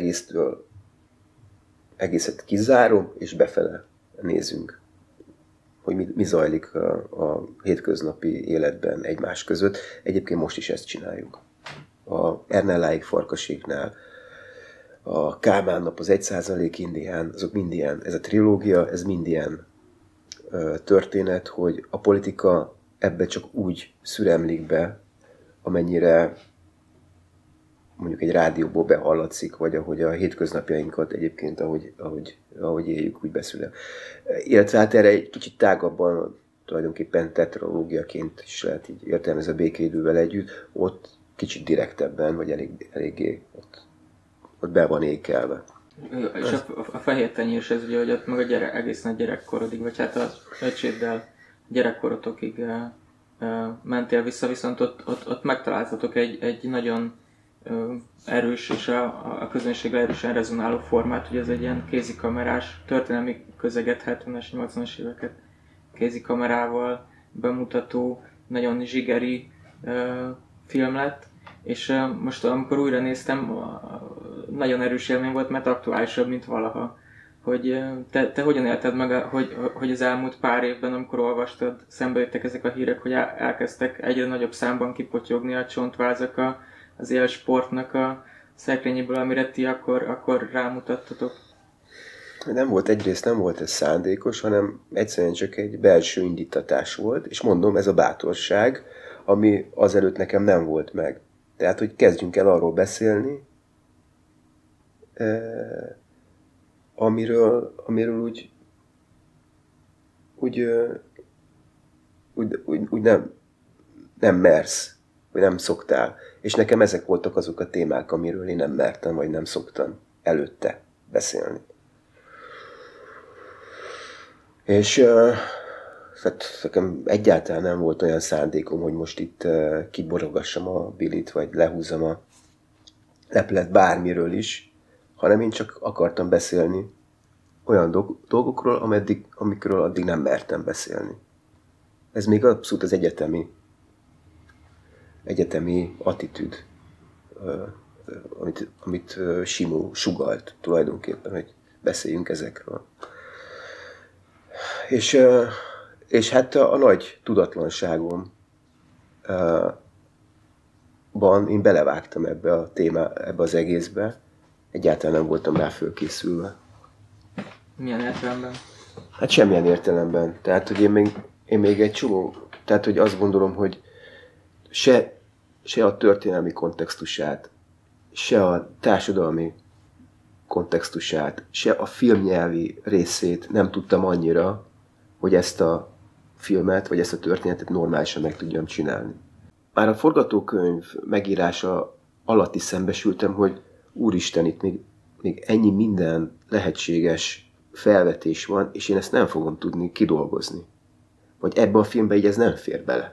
egészet kizárom, és befele nézünk, hogy mi zajlik a hétköznapi életben egymás között. Egyébként most is ezt csináljuk. A Ernelláig Farkaséknál, a Kálmán nap, az 1% indián, azok mind ilyen, ez a trilógia, ez mind ilyen történet, hogy a politika ebbe csak úgy szüremlik be, amennyire mondjuk egy rádióból behallatszik, vagy ahogy a hétköznapjainkat egyébként, ahogy éljük, úgy beszélem. Illetve hát erre egy kicsit tágabban, tulajdonképpen tetralógiaként is lehet így értelmezni a békeidővel együtt, ott kicsit direktebben, vagy eléggé ott be van ékelve. És a fehér tenyérs ez ugye, hogy ott meg egészen a gyerekkorodig, vagy hát az öcséddel gyerekkorotokig mentél vissza, viszont ott megtaláltatok egy nagyon erős és a közönséggel erősen rezonáló formát, hogy ez egy ilyen kézikamerás, történelmi közeget, 70-es, 80-as éveket kézikamerával bemutató, nagyon zsigeri film lett, és most amikor újra néztem, nagyon erős élmény volt, mert aktuálisabb, mint valaha. Hogy te hogyan élted meg, hogy az elmúlt pár évben, amikor olvastad, szembe jöttek ezek a hírek, hogy elkezdtek egyre nagyobb számban kipotyogni a csontvázak az élsportnak a szekrényéből, amire ti akkor rámutattatok? Egyrészt nem volt ez szándékos, hanem egyszerűen csak egy belső indítatás volt, és mondom, ez a bátorság, ami azelőtt nekem nem volt meg. Tehát, hogy kezdjünk el arról beszélni, amiről úgy nem mersz, vagy nem szoktál. És nekem ezek voltak azok a témák, amiről én nem mertem, vagy nem szoktam előtte beszélni. És hát nekem egyáltalán nem volt olyan szándékom, hogy most itt kiborogassam a bilit, vagy lehúzzam a leplet bármiről is, hanem én csak akartam beszélni olyan dolgokról, amikről addig nem mertem beszélni. Ez még abszolút az egyetemi attitűd, amit Simó sugalt tulajdonképpen, hogy beszéljünk ezekről. És hát a nagy tudatlanságomban én belevágtam ebbe az egészbe. Egyáltalán nem voltam rá fölkészülve. Milyen értelemben? Hát semmilyen értelemben. Tehát, hogy én még egy csomó... Tehát, hogy azt gondolom, hogy se a történelmi kontextusát, se a társadalmi kontextusát, se a filmnyelvi részét nem tudtam annyira, hogy ezt a filmet, vagy ezt a történetet normálisan meg tudjam csinálni. Már a forgatókönyv megírása alatt is szembesültem, hogy úristen, itt még ennyi minden lehetséges felvetés van, és én ezt nem fogom tudni kidolgozni. Vagy ebbe a filmbe így ez nem fér bele.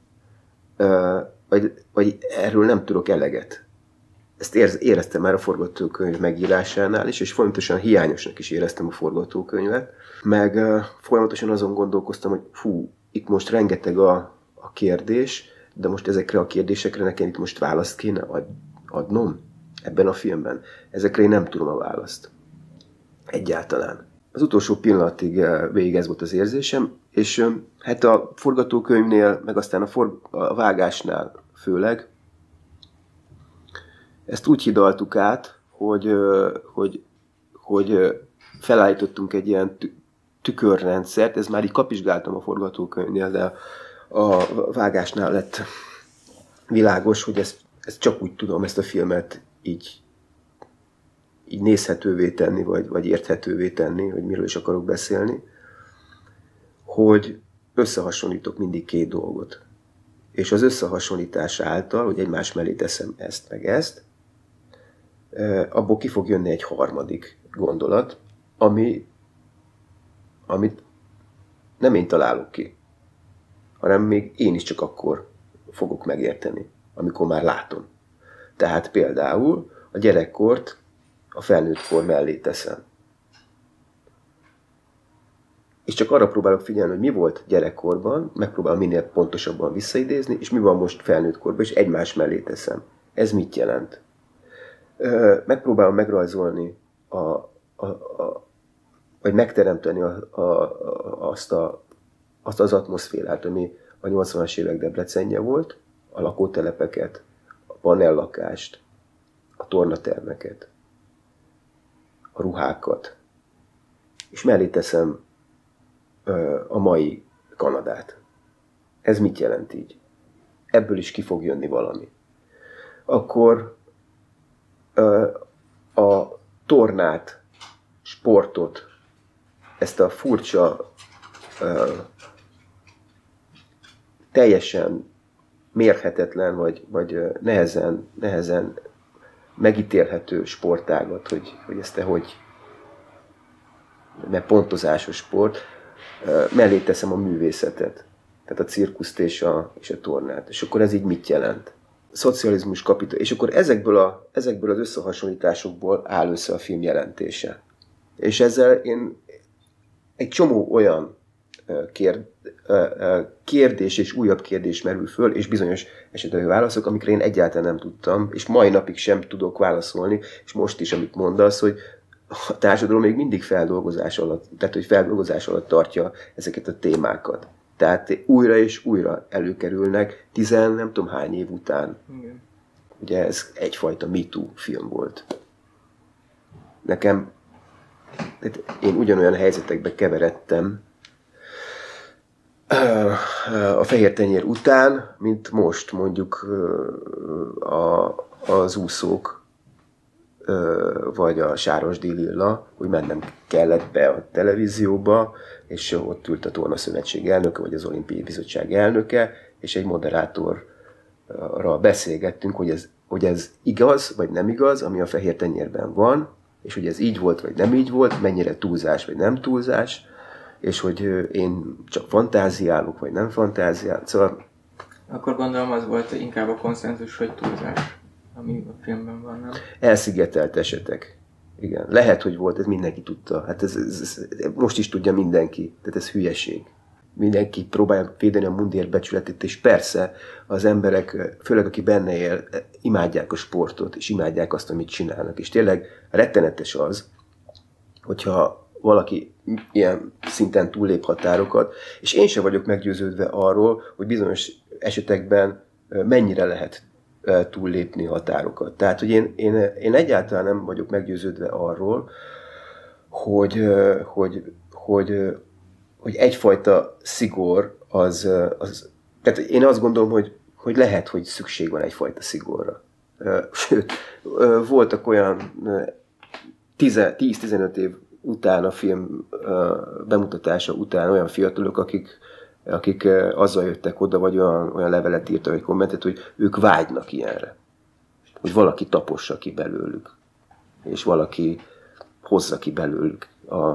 Vagy erről nem tudok eleget. Ezt éreztem már a forgatókönyv megírásánál is, és folyamatosan hiányosnak is éreztem a forgatókönyvet. Meg folyamatosan azon gondolkoztam, hogy itt most rengeteg a kérdés, de most ezekre a kérdésekre nekem itt most választ kéne adnom ebben a filmben. Ezekre én nem tudom a választ. Egyáltalán. Az utolsó pillanatig végig ez volt az érzésem, és hát a forgatókönyvnél, meg aztán a vágásnál főleg, ezt úgy hidaltuk át, hogy felállítottunk egy ilyen tükörrendszert, ez már így kapizsgáltam a forgatókönyvnél, de a vágásnál lett világos, hogy ezt csak úgy tudom ezt a filmet így nézhetővé tenni, vagy érthetővé tenni, hogy miről is akarok beszélni, hogy összehasonlítok mindig két dolgot. És az összehasonlítás által, hogy egymás mellé teszem ezt meg ezt, abból ki fog jönni egy harmadik gondolat, amit nem én találok ki, hanem még én is csak akkor fogok megérteni, amikor már látom. Tehát például a gyerekkort a felnőttkor mellé teszem. És csak arra próbálok figyelni, hogy mi volt gyerekkorban, megpróbálom minél pontosabban visszaidézni, és mi van most felnőttkorban, és egymás mellé teszem. Ez mit jelent? Megpróbálom megrajzolni, vagy megteremteni azt az atmoszférát, ami a 80-as évek Debrecenje volt, a lakótelepeket, a panellakást, a tornatermeket, a ruhákat, és mellé teszem a mai Kanadát. Ez mit jelent így? Ebből is ki fog jönni valami. Akkor a tornát, sportot, ezt a furcsa, teljesen mérhetetlen, vagy nehezen megítélhető sportágat, hogy ezt te hogy, mert pontozásos sport, mellé teszem a művészetet. Tehát a cirkuszt és a tornát. És akkor ez így mit jelent? Szocializmus, kapitalizmus. És akkor ezekből az összehasonlításokból áll össze a film jelentése. És ezzel én egy csomó olyan kérdés és újabb kérdés merül föl, és bizonyos esetben válaszok, amikre én egyáltalán nem tudtam, és mai napig sem tudok válaszolni, és most is, amit mondasz, hogy a társadalom még mindig feldolgozás alatt, tehát hogy feldolgozás alatt tartja ezeket a témákat. Tehát újra és újra előkerülnek nem tudom hány év után. Igen. Ugye ez egyfajta MeToo film volt. Nekem, én ugyanolyan helyzetekbe keveredtem a Fehér tenyér után, mint most mondjuk az úszók, vagy a Sárosdi Lilla, hogy mennem kellett be a televízióba, és ott ült a Tornaszövetség elnöke, vagy az Olimpiai Bizottság elnöke, és egy moderátorral beszélgettünk, hogy ez igaz, vagy nem igaz, ami a Fehér tenyérben van, és hogy ez így volt, vagy nem így volt, mennyire túlzás, vagy nem túlzás, és hogy én csak fantáziálok, vagy nem fantáziálok. Szóval... Akkor gondolom az volt inkább a konszenzus, hogy túlzás, ami a filmben van, nem? Elszigetelt esetek. Igen. Lehet, hogy volt, ez mindenki tudta. Hát ez most is tudja mindenki. Tehát ez hülyeség. Mindenki próbálja védeni a mundér becsületét, és persze az emberek, főleg aki benne él, imádják a sportot, és imádják azt, amit csinálnak. És tényleg rettenetes az, hogyha valaki ilyen szinten túllép határokat, és én sem vagyok meggyőződve arról, hogy bizonyos esetekben mennyire lehet túllépni határokat. Tehát, hogy én egyáltalán nem vagyok meggyőződve arról, hogy egyfajta szigor az... Tehát én azt gondolom, hogy lehet, hogy szükség van egyfajta szigorra. Sőt, voltak olyan 10-15 év után, a film bemutatása után olyan fiatalok, akik azzal jöttek oda, vagy olyan levelet írtak, vagy kommentet, hogy ők vágynak ilyenre. Hogy valaki tapossa ki belőlük. És valaki hozza ki belőlük,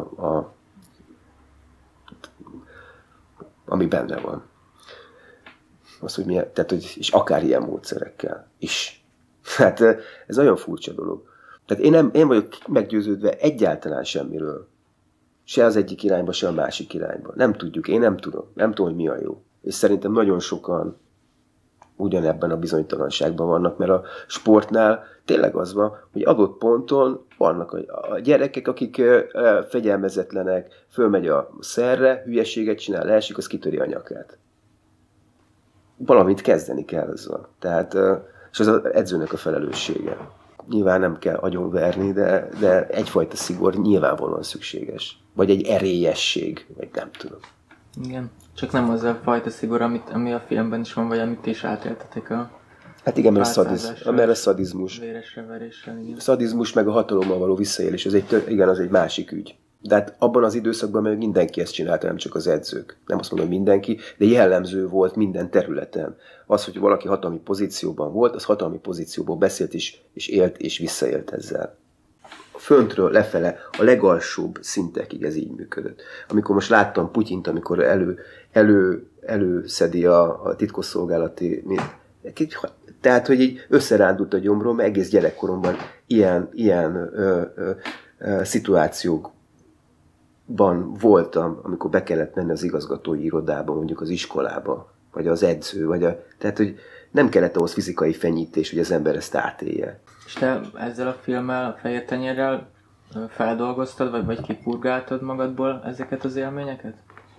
ami benne van. Az, hogy milyen, tehát, hogy, és akár ilyen módszerekkel is. Hát ez nagyon furcsa dolog. Tehát én vagyok meggyőződve egyáltalán semmiről. Se az egyik irányba, se a másik irányba. Nem tudjuk, én nem tudom. Nem tudom, hogy mi a jó. És szerintem nagyon sokan ugyanebben a bizonytalanságban vannak, mert a sportnál tényleg az van, hogy adott ponton vannak a gyerekek, akik fegyelmezetlenek, fölmegy a szerre, hülyeséget csinál, leesik, az kitöri a nyakát. Valamit kezdeni kell azzal. Tehát, és az az edzőnek a felelőssége. Nyilván nem kell agyonverni, de egyfajta szigor nyilvánvalóan szükséges. Vagy egy erélyesség, vagy nem tudom. Igen, csak nem az a fajta szigor, ami a filmben is van, vagy amit is átéltetek a... Hát igen, mert a szadizmus. Véresre veréssel, igen. A szadizmus meg a hatalommal való visszaélés, az egy másik ügy. De hát abban az időszakban meg mindenki ezt csinálta, nem csak az edzők. Nem azt mondom, hogy mindenki, de jellemző volt minden területen. Az, hogy valaki hatalmi pozícióban volt, az hatalmi pozícióból beszélt is, és élt, és visszaélt ezzel. Föntről lefele, a legalsóbb szintekig ez így működött. Amikor most láttam Putyint, amikor előszedi a titkosszolgálati... Tehát, hogy így összerándult a gyomrom, mert egész gyerekkoromban ilyen szituációkban voltam, amikor be kellett menni az igazgatói irodába, mondjuk az iskolába, vagy az edző, tehát, hogy nem kellett ahhoz fizikai fenyítés, hogy az ember ezt átélje. És te ezzel a filmmel, a Fehér tenyérrel feldolgoztad, vagy kipurgáltad magadból ezeket az élményeket?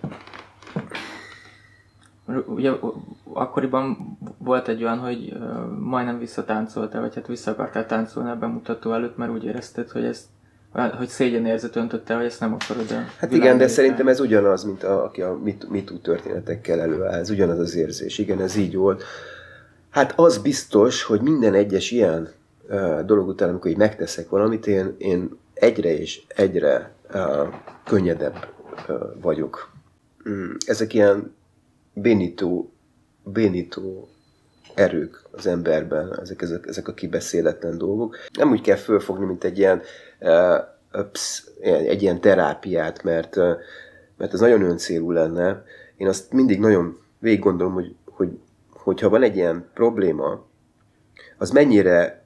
Ugye akkoriban volt egy olyan, hogy majdnem visszatáncoltál, vagy hát vissza akartál táncolni a bemutató előtt, mert úgy érezted, hogy szégyenérzet öntötte, hogy ezt nem akarod. Hát igen, de szerintem ez ugyanaz, mint aki a MeToo történetekkel előáll. Ez ugyanaz az érzés. Igen, ez így volt. Hát az biztos, hogy minden egyes ilyen dolog után, amikor így megteszek valamit, én egyre és egyre könnyedebb vagyok. Ezek ilyen bénító erők az emberben, ezek a kibeszéletlen dolgok. Nem úgy kell fölfogni, mint egy ilyen terápiát, mert az nagyon öncélú lenne. Én azt mindig nagyon végig gondolom, hogyha van egy ilyen probléma, az mennyire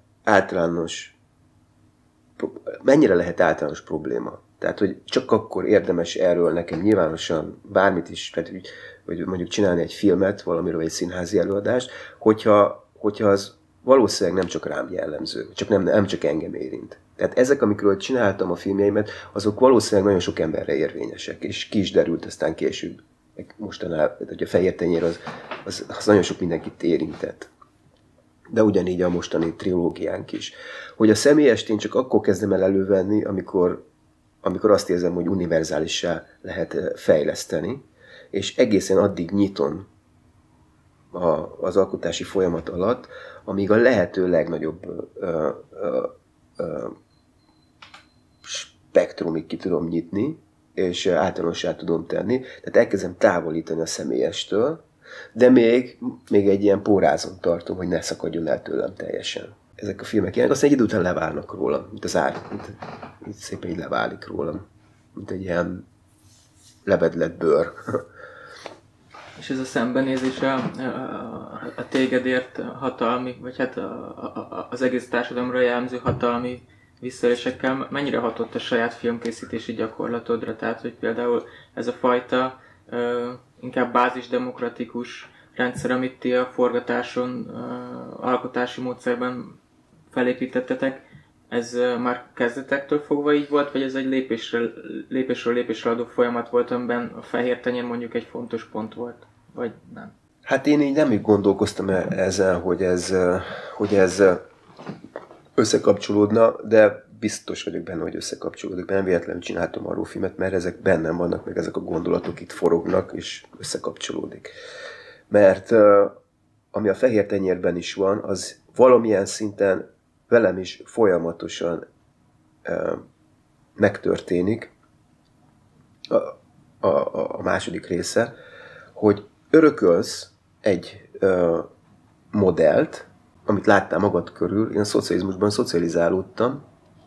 lehet általános probléma. Tehát, hogy csak akkor érdemes erről nekem nyilvánosan bármit is, tehát, hogy mondjuk csinálni egy filmet valamiről, egy színházi előadást, hogyha az valószínűleg nem csak rám jellemző, csak nem csak engem érint. Tehát ezek, amikről csináltam a filmjeimet, azok valószínűleg nagyon sok emberre érvényesek, és ki is derült aztán később. Mostanában, hogy a Fehér Tenyér az nagyon sok mindenkit érintett. De ugyanígy a mostani trilógiánk is. Hogy a személyest én csak akkor kezdem el elővenni, amikor azt érzem, hogy univerzálissá lehet fejleszteni, és egészen addig nyitom az alkotási folyamat alatt, amíg a lehető legnagyobb spektrumig ki tudom nyitni, és általánossá tudom tenni. Tehát elkezdem távolítani a személyestől, de még egy ilyen pórázon tartom, hogy ne szakadjon el tőlem teljesen. Ezek a filmek ilyenek, aztán egy idő után leválnak rólam, mint az ár, mint szépen így leválik rólam, mint egy ilyen levedlett bőr. És ez a szembenézés a tégedért hatalmi, vagy hát az egész társadalomra jellemző hatalmi visszaélésekkel mennyire hatott a saját filmkészítési gyakorlatodra? Tehát, hogy például ez a fajta inkább bázisdemokratikus rendszer, amit ti a forgatáson, alkotási módszerben felépítettetek, ez már kezdetektől fogva így volt, vagy ez egy lépésről lépésre adó folyamat volt, amiben a Fehér Tenyér mondjuk egy fontos pont volt, vagy nem? Hát én így nem úgy gondolkoztam ezen, hogy ez összekapcsolódna, de biztos vagyok benne, hogy összekapcsolódik. Nem véletlenül csináltam arról filmet, mert ezek bennem vannak, meg ezek a gondolatok itt forognak, és összekapcsolódik. Mert ami a Fehér Tenyérben is van, az valamilyen szinten velem is folyamatosan megtörténik a második része, hogy örökölsz egy modellt, amit láttál magad körül. Én a szocializmusban szocializálódtam.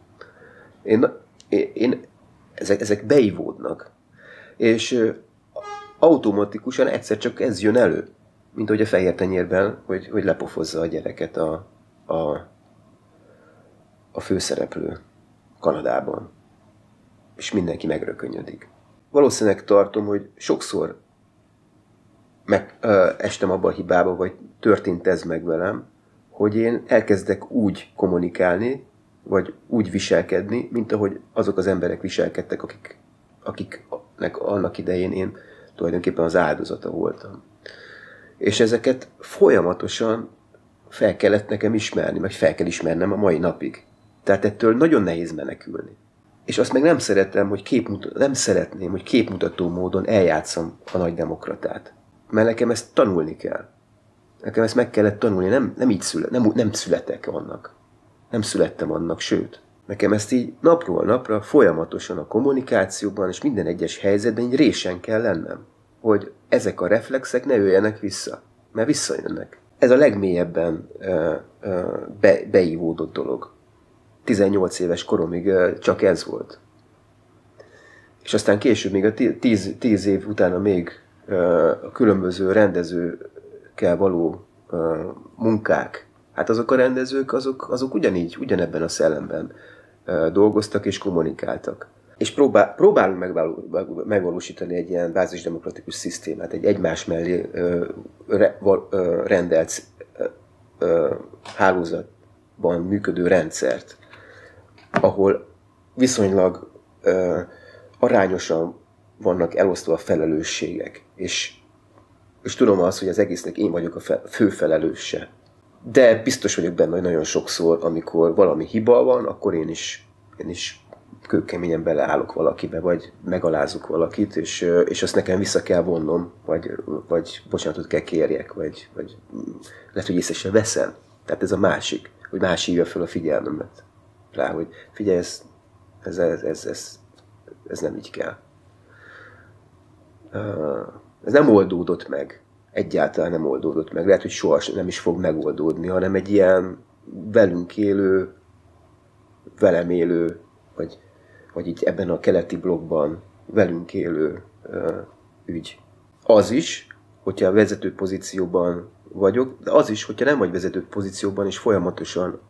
Ezek beivódnak. És automatikusan egyszer csak ez jön elő. Mint ahogy a Fehér Tenyérben, hogy lepofozza a gyereket a főszereplő Kanadában. És mindenki megrökönyödik. Valószínűleg tartom, hogy sokszor estem abba a hibába, vagy történt ez meg velem, hogy én elkezdek úgy kommunikálni, vagy úgy viselkedni, mint ahogy azok az emberek viselkedtek, akiknek annak idején én tulajdonképpen az áldozata voltam. És ezeket folyamatosan fel kellett nekem ismerni, meg fel kell ismernem a mai napig. Tehát ettől nagyon nehéz menekülni. És azt meg nem szeretném, hogy képmutató módon eljátszom a nagy demokratát. Mert nekem ezt tanulni kell. Nekem ezt meg kellett tanulni, nem születek annak. Nem születtem annak, sőt. Nekem ezt így napról napra folyamatosan a kommunikációban és minden egyes helyzetben így résen kell lennem. Hogy ezek a reflexek ne jöjjenek vissza. Mert visszajönnek. Ez a legmélyebben beívódott dolog. 18 éves koromig csak ez volt. És aztán később, még a 10 év utána még a különböző rendezőkkel való munkák. Hát azok a rendezők, azok ugyanebben a szellemben dolgoztak és kommunikáltak. És próbálunk megvalósítani egy ilyen bázisdemokratikus szisztémát, egy egymás mellé rendelt hálózatban működő rendszert, ahol viszonylag arányosan vannak elosztva a felelősségek, és tudom azt, hogy az egésznek én vagyok a fő felelőse. De biztos vagyok benne, hogy nagyon sokszor, amikor valami hiba van, akkor én is kőkeményen beleállok valakibe, vagy megalázok valakit, és azt nekem vissza kell vonnom, vagy bocsánatot kell kérjek, vagy lehet, hogy észre sem veszem. Tehát ez a másik, hogy más hívja fel a figyelmemet rá, hogy figyelj, ez nem így kell. Ez nem oldódott meg. Egyáltalán nem oldódott meg. Lehet, hogy soha nem is fog megoldódni, hanem egy ilyen velünk élő, velem élő, vagy így ebben a keleti blokkban velünk élő ügy. Az is, hogyha vezető pozícióban vagyok, de az is, hogyha nem vagy vezető pozícióban, és folyamatosan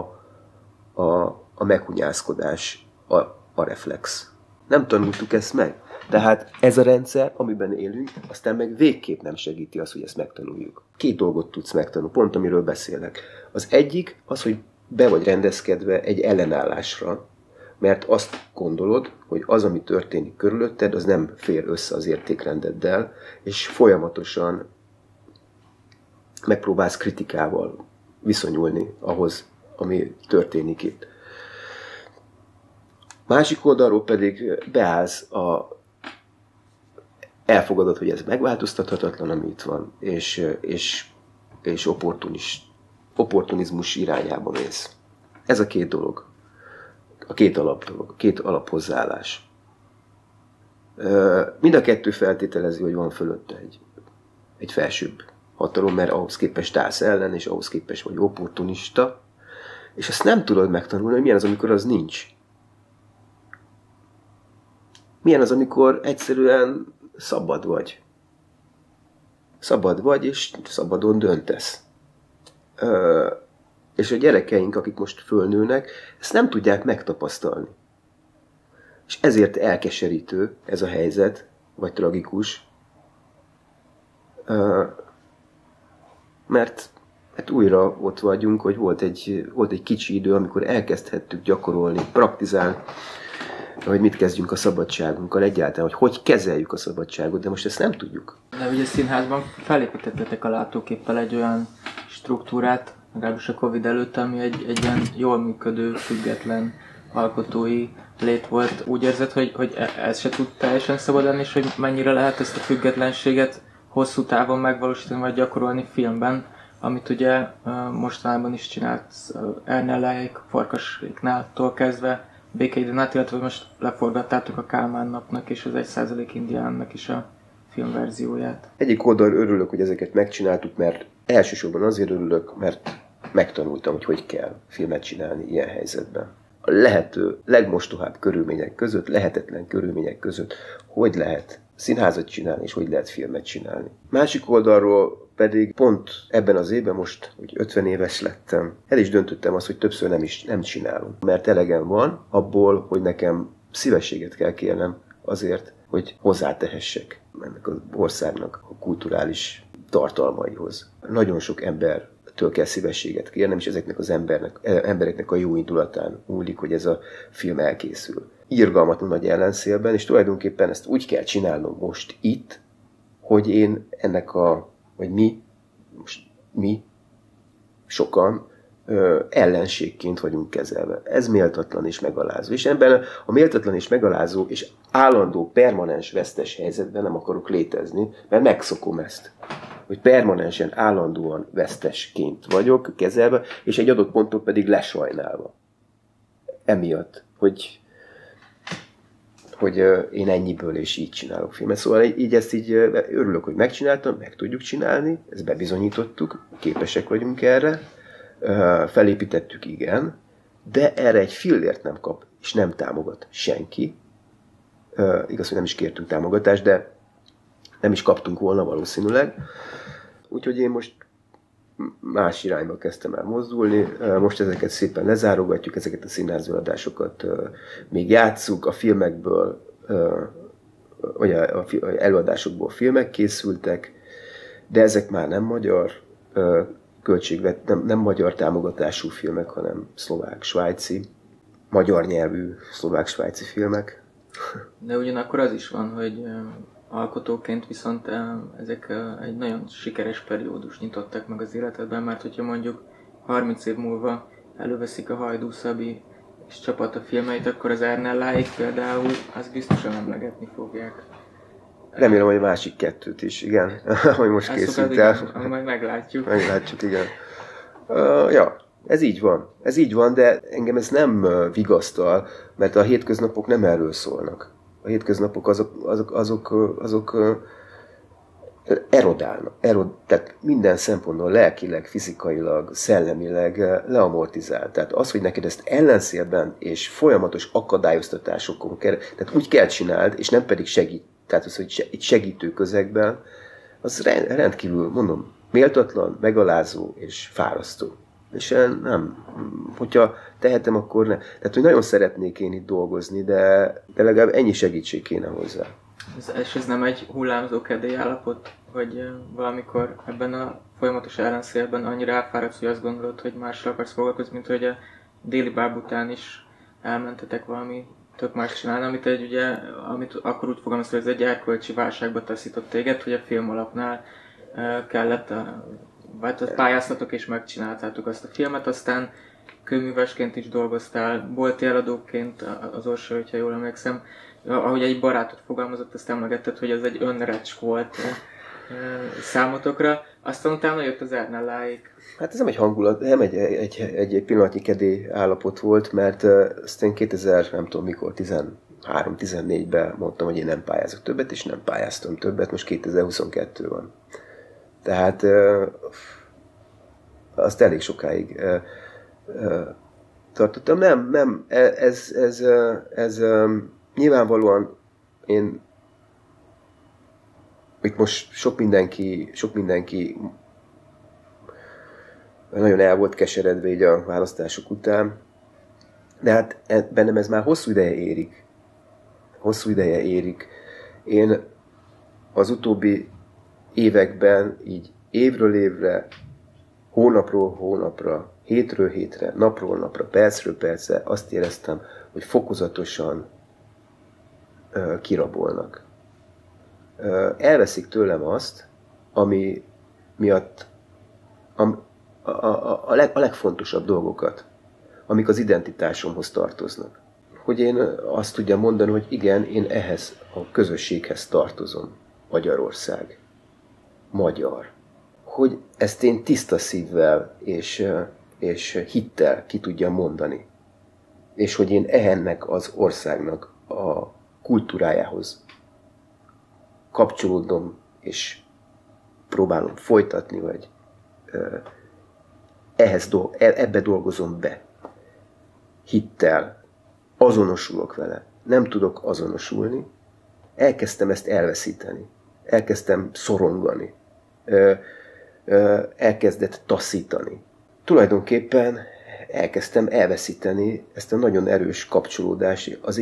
a meghunyászkodás, a reflex. Nem tanultuk ezt meg. Tehát ez a rendszer, amiben élünk, aztán meg végképp nem segíti azt, hogy ezt megtanuljuk. 2 dolgot tudsz megtanulni, pont amiről beszélek. Az egyik az, hogy be vagy rendezkedve egy ellenállásra, mert azt gondolod, hogy az, ami történik körülötted, az nem fér össze az értékrendeddel, és folyamatosan megpróbálsz kritikával viszonyulni ahhoz, ami történik itt. Másik oldalról pedig beállsz elfogadod, hogy ez megváltoztathatatlan, ami itt van, és opportunizmus irányába mész. Ez a 2 dolog. A 2 alapdolog, a 2 alaphozzáállás. Mind a 2 feltételezi, hogy van fölötte egy felsőbb hatalom, mert ahhoz képest állsz ellen, és ahhoz képest vagy opportunista, és azt nem tudod megtanulni, hogy milyen az, amikor az nincs. Milyen az, amikor egyszerűen szabad vagy. Szabad vagy, és szabadon döntesz. És a gyerekeink, akik most fölnőnek, ezt nem tudják megtapasztalni. És ezért elkeserítő ez a helyzet, vagy tragikus, mert újra ott vagyunk, hogy volt egy kicsi idő, amikor elkezdhettük gyakorolni, praktizálni, hogy mit kezdjünk a szabadságunkkal egyáltalán, hogy kezeljük a szabadságot, de most ezt nem tudjuk. De ugye színházban felépítettetek a látóképpel egy olyan struktúrát, legalábbis a Covid előtt, ami egy ilyen jól működő, független alkotói lét volt. Úgy érzed, hogy ez se tud teljesen szabadon, és hogy mennyire lehet ezt a függetlenséget hosszú távon megvalósítani, vagy gyakorolni filmben, amit ugye mostanában is csinált Ernelláék, Farkaséknál kezdve, Békeidőn át, illetve most leforgattátok a Kálmán napnak és az 1% Indiánnak is a filmverzióját. Egyik oldalról örülök, hogy ezeket megcsináltuk, mert elsősorban azért örülök, mert megtanultam, hogy kell filmet csinálni ilyen helyzetben. A lehető legmostohább körülmények között, lehetetlen körülmények között, hogy lehet színházat csinálni, és hogy lehet filmet csinálni. Másik oldalról pedig pont ebben az évben, most, hogy 50 éves lettem, el is döntöttem azt, hogy többször nem csinálom. Mert elegem van abból, hogy nekem szívességet kell kérnem azért, hogy hozzátehessek ennek az országnak a kulturális tartalmaihoz. Nagyon sok embertől kell szívességet kérnem, és ezeknek az embereknek a jó indulatán múlik, hogy ez a film elkészül. Irgalmatlan nagy ellenszélben, és tulajdonképpen ezt úgy kell csinálnom most itt, hogy én vagy mi, sokan ellenségként vagyunk kezelve. Ez méltatlan és megalázó. És ebben a méltatlan és megalázó és állandó, permanens vesztes helyzetben nem akarok létezni, mert megszokom ezt. Hogy permanensen, állandóan vesztesként vagyok kezelve, és egy adott ponton pedig lesajnálva. Emiatt, hogy én ennyiből és így csinálok filmet. Szóval ezt örülök, hogy megcsináltam, meg tudjuk csinálni, ezt bebizonyítottuk, képesek vagyunk erre, felépítettük, igen, de erre egy fillért nem kap, és nem támogat senki. Igaz, hogy nem is kértünk támogatást, de nem is kaptunk volna valószínűleg. Úgyhogy én most más irányba kezdtem el mozdulni. Most ezeket szépen lezárogatjuk, ezeket a színházeladásokat még játsszuk, a filmekből, vagy a előadásokból filmek készültek, de ezek már nem magyar nem magyar támogatású filmek, hanem szlovák-svájci, magyar nyelvű szlovák-svájci filmek. De ugyanakkor az is van, hogy alkotóként viszont ezek egy nagyon sikeres periódus nyitottak meg az életedben, mert hogyha mondjuk 30 év múlva előveszik a Hajdú Szabi és csapat a filmeit, akkor az Ernelláék például azt biztosan emlegetni fogják. Remélem, hogy a másik 2 is, igen, hogy most készült el. Majd meglátjuk. Meglátjuk, igen. Ja, ez így van. Ez így van, de engem ez nem vigasztal, mert a hétköznapok nem erről szólnak. A hétköznapok azok erodálnak. Tehát minden szempontból lelkileg, fizikailag, szellemileg leamortizál. Tehát az, hogy neked ezt ellenszélben és folyamatos akadályoztatásokon kell, tehát úgy kell csináld, és nem pedig segít. Tehát az, hogy egy segítő közegben, az rendkívül, mondom, méltatlan, megalázó és fárasztó. És nem, hogyha tehetem, akkor ne. Tehát, hogy nagyon szeretnék én itt dolgozni, de legalább ennyi segítség kéne hozzá. És ez nem egy hullámzó kedélyállapot, hogy valamikor ebben a folyamatos ellenszélben annyira elfáradsz, hogy azt gondolod, hogy másra akarsz foglalkozni, mint hogy a déli báb után is elmentetek valami tök más csinálni, amit akkor úgy fogalmazta, hogy ez egy erkölcsi válságba taszított téged, hogy a film alapnál kellett, pályáztatok és megcsináltátok azt a filmet, aztán kőművesként is dolgoztál, bolti eladóként az Orsa, hogyha jól emlékszem. Ahogy egy barátod fogalmazott, azt emlegetted, hogy ez egy önrecs volt számotokra. Aztán utána jött az Ernelláék. Hát ez nem egy hangulat, nem egy pillanatnyi kedély állapot volt, mert aztán 2000, nem tudom mikor, 13-14-ben mondtam, hogy én nem pályázok többet, és nem pályáztam többet, most 2022 van. Tehát azt elég sokáig tartottam. Nem, ez nyilvánvalóan én itt most sok mindenki nagyon el volt keseredve így a választások után, de hát bennem ez már hosszú ideje érik. Én az utóbbi években így évről évre, hónapról hónapra, hétről hétre, napról napra, percről percre azt éreztem, hogy fokozatosan kirabolnak. Elveszik tőlem azt, ami miatt a legfontosabb dolgokat, amik az identitásomhoz tartoznak. Hogy én azt tudjam mondani, hogy igen, én ehhez a közösséghez tartozom. Magyarország. Magyar. Hogy ezt én tiszta szívvel és hittel ki tudjam mondani. És hogy én ennek az országnak a kultúrájához kapcsolódom, és próbálom folytatni, vagy ebbe dolgozom be. Hittel. Azonosulok vele. Nem tudok azonosulni. Elkezdtem ezt elveszíteni. Elkezdtem szorongani. Elkezdett taszítani. Tulajdonképpen elkezdtem elveszíteni ezt a nagyon erős kapcsolódást, az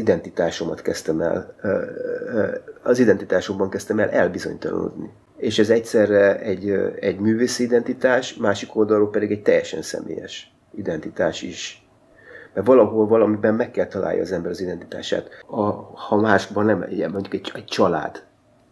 identitásomban kezdtem el elbizonytalanodni. És ez egyszerre egy művészi identitás, másik oldalról pedig egy teljesen személyes identitás is. Mert valahol valamiben meg kell találja az ember az identitását. Ha másban nem, mondjuk egy családban.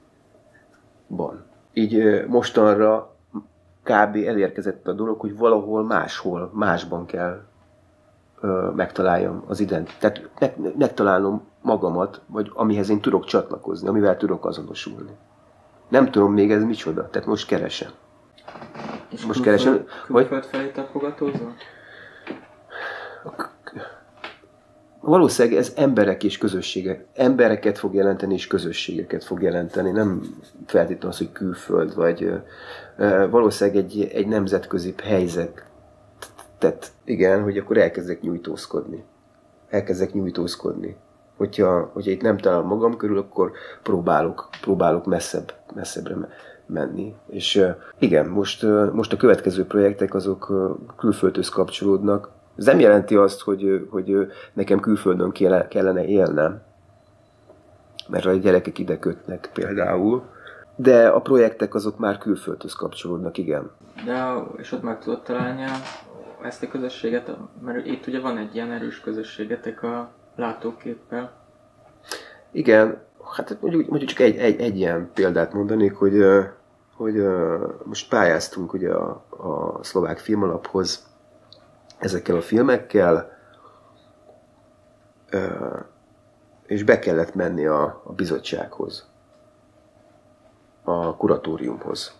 Így mostanra kb. Elérkezett a dolog, hogy valahol másban kell megtaláljam az identitást. Tehát megtalálnom magamat, vagy amihez én tudok csatlakozni, amivel tudok azonosulni. Nem tudom még ez micsoda, tehát most keresem. És most keresem. Külföld felé tapogatózol? Valószínűleg ez emberek és közösségek. Embereket fog jelenteni, és közösségeket fog jelenteni. Nem feltétlenül az, hogy külföld, vagy valószínűleg egy nemzetközi helyzet. Tehát igen, hogy akkor elkezdek nyújtózkodni. Hogyha itt nem találom magam körül, akkor próbálok messzebbre menni. És igen, most a következő projektek azok külföldhöz kapcsolódnak. Ez nem jelenti azt, hogy nekem külföldön kellene élnem, mert a gyerekek ide kötnek például, de a projektek azok már külföldhöz kapcsolódnak, igen. És ott meg tudod találni ezt a közösséget, mert itt ugye van egy ilyen erős közösségetek a látóképpel. Igen, hát mondjuk csak egy ilyen példát mondanék, hogy most pályáztunk ugye a Szlovák Filmalaphoz ezekkel a filmekkel, és be kellett menni a bizottsághoz, a kuratóriumhoz.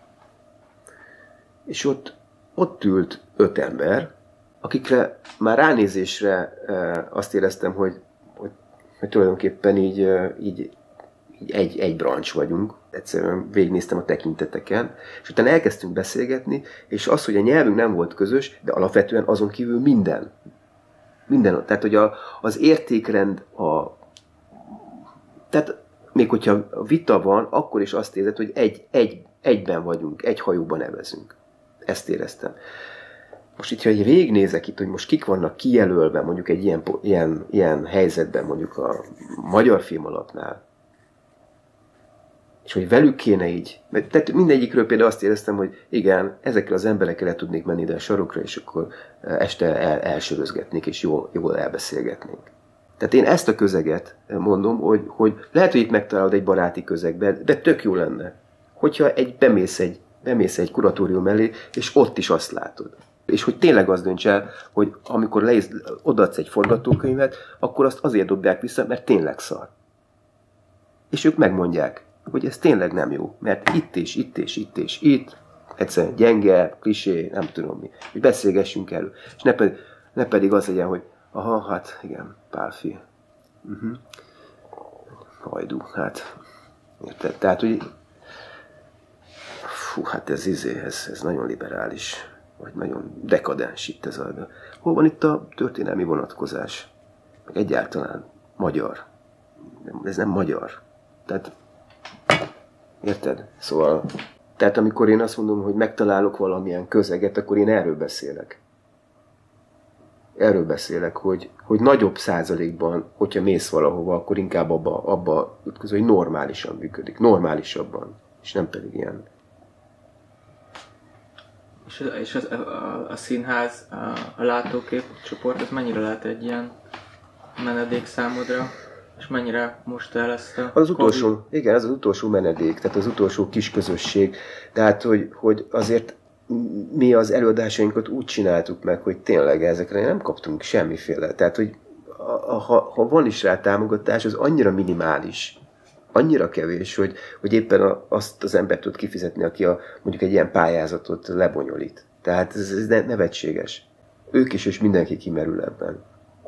És ott ült 5 ember, akikre már ránézésre azt éreztem, hogy tulajdonképpen így egy brancs vagyunk. Egyszerűen végignéztem a tekinteteken, és utána elkezdtünk beszélgetni, és az, hogy a nyelvünk nem volt közös, de alapvetően azon kívül minden. Tehát, hogy az értékrend, tehát még hogyha vita van, akkor is azt érzed, hogy egyben vagyunk, egy hajóban nevezünk. Ezt éreztem. Most itt, ha végignézek itt, hogy most kik vannak kijelölve mondjuk egy ilyen helyzetben, mondjuk a Magyar Filmalapnál, és hogy velük kéne így, tehát mindegyikről például azt éreztem, hogy igen, ezekkel az emberekkel le tudnék menni ide a sarokra, és akkor este elsörözgetnék, és jól elbeszélgetnénk. Tehát én ezt a közeget mondom, hogy lehet, hogy itt megtalálod egy baráti közegben, de tök jó lenne, hogyha bemész egy kuratórium elé, és ott is azt látod. És hogy tényleg az dönts el, hogy amikor odaadsz egy forgatókönyvet, akkor azt azért dobják vissza, mert tényleg szar. És ők megmondják, hogy ez tényleg nem jó, mert itt, egyszerűen gyenge, klisé, nem tudom mi, hogy beszélgessünk elő. És ne pedig az legyen, hogy aha, hát igen, Pálfi. Hajdú, hát. Érted? Tehát, hogy hát ez nagyon liberális, vagy nagyon dekadens itt ez a... Hol van itt a történelmi vonatkozás? Meg egyáltalán magyar. Ez nem magyar. Tehát, érted? Szóval, tehát amikor én azt mondom, hogy megtalálok valamilyen közeget, akkor én erről beszélek. Erről beszélek, hogy nagyobb százalékban, hogyha mész valahova, akkor inkább abba ütköző, hogy normálisan működik. Normálisabban. És nem pedig ilyen. És a színház, a látókép csoport, ez mennyire lehet egy ilyen menedék számodra? És mennyire most el ezt a... Az utolsó, igen, ez az utolsó menedék, tehát az utolsó kis közösség. Tehát, hogy azért mi az előadásainkat úgy csináltuk meg, hogy tényleg ezekre nem kaptunk semmiféle. Tehát, hogy ha van is rá támogatás, az annyira minimális, annyira kevés, hogy éppen azt az embert tud kifizetni, aki mondjuk egy ilyen pályázatot lebonyolít. Tehát ez nevetséges. Ők is, és mindenki kimerül ebben.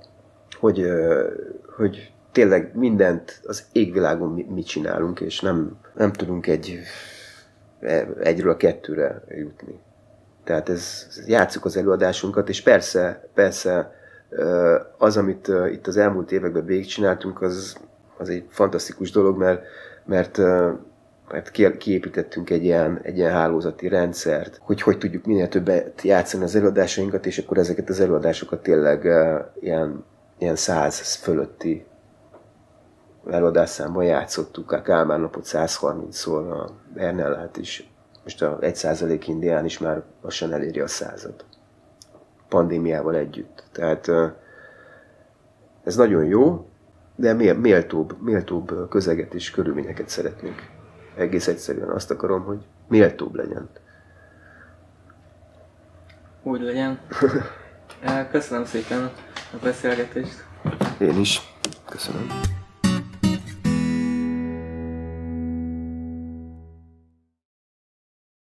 Hogy tényleg mindent az égvilágon mit csinálunk, és nem tudunk egyről a kettőre jutni. Tehát játsszuk az előadásunkat, és persze az, amit itt az elmúlt években végigcsináltunk, az egy fantasztikus dolog, mert kiépítettünk egy ilyen hálózati rendszert, hogy tudjuk minél többet játszani az előadásainkat, és akkor ezeket az előadásokat tényleg ilyen 100 fölötti előadásszámban játszottuk. A Kálmán napot 130-szor, a Ernellát is, most a 1% indián is már lassan eléri a 100-at. Pandémiával együtt. Tehát ez nagyon jó, de méltóbb közeget és körülményeket szeretnénk. Egész egyszerűen azt akarom, hogy méltóbb legyen. Úgy legyen. Köszönöm szépen a beszélgetést. Én is. Köszönöm.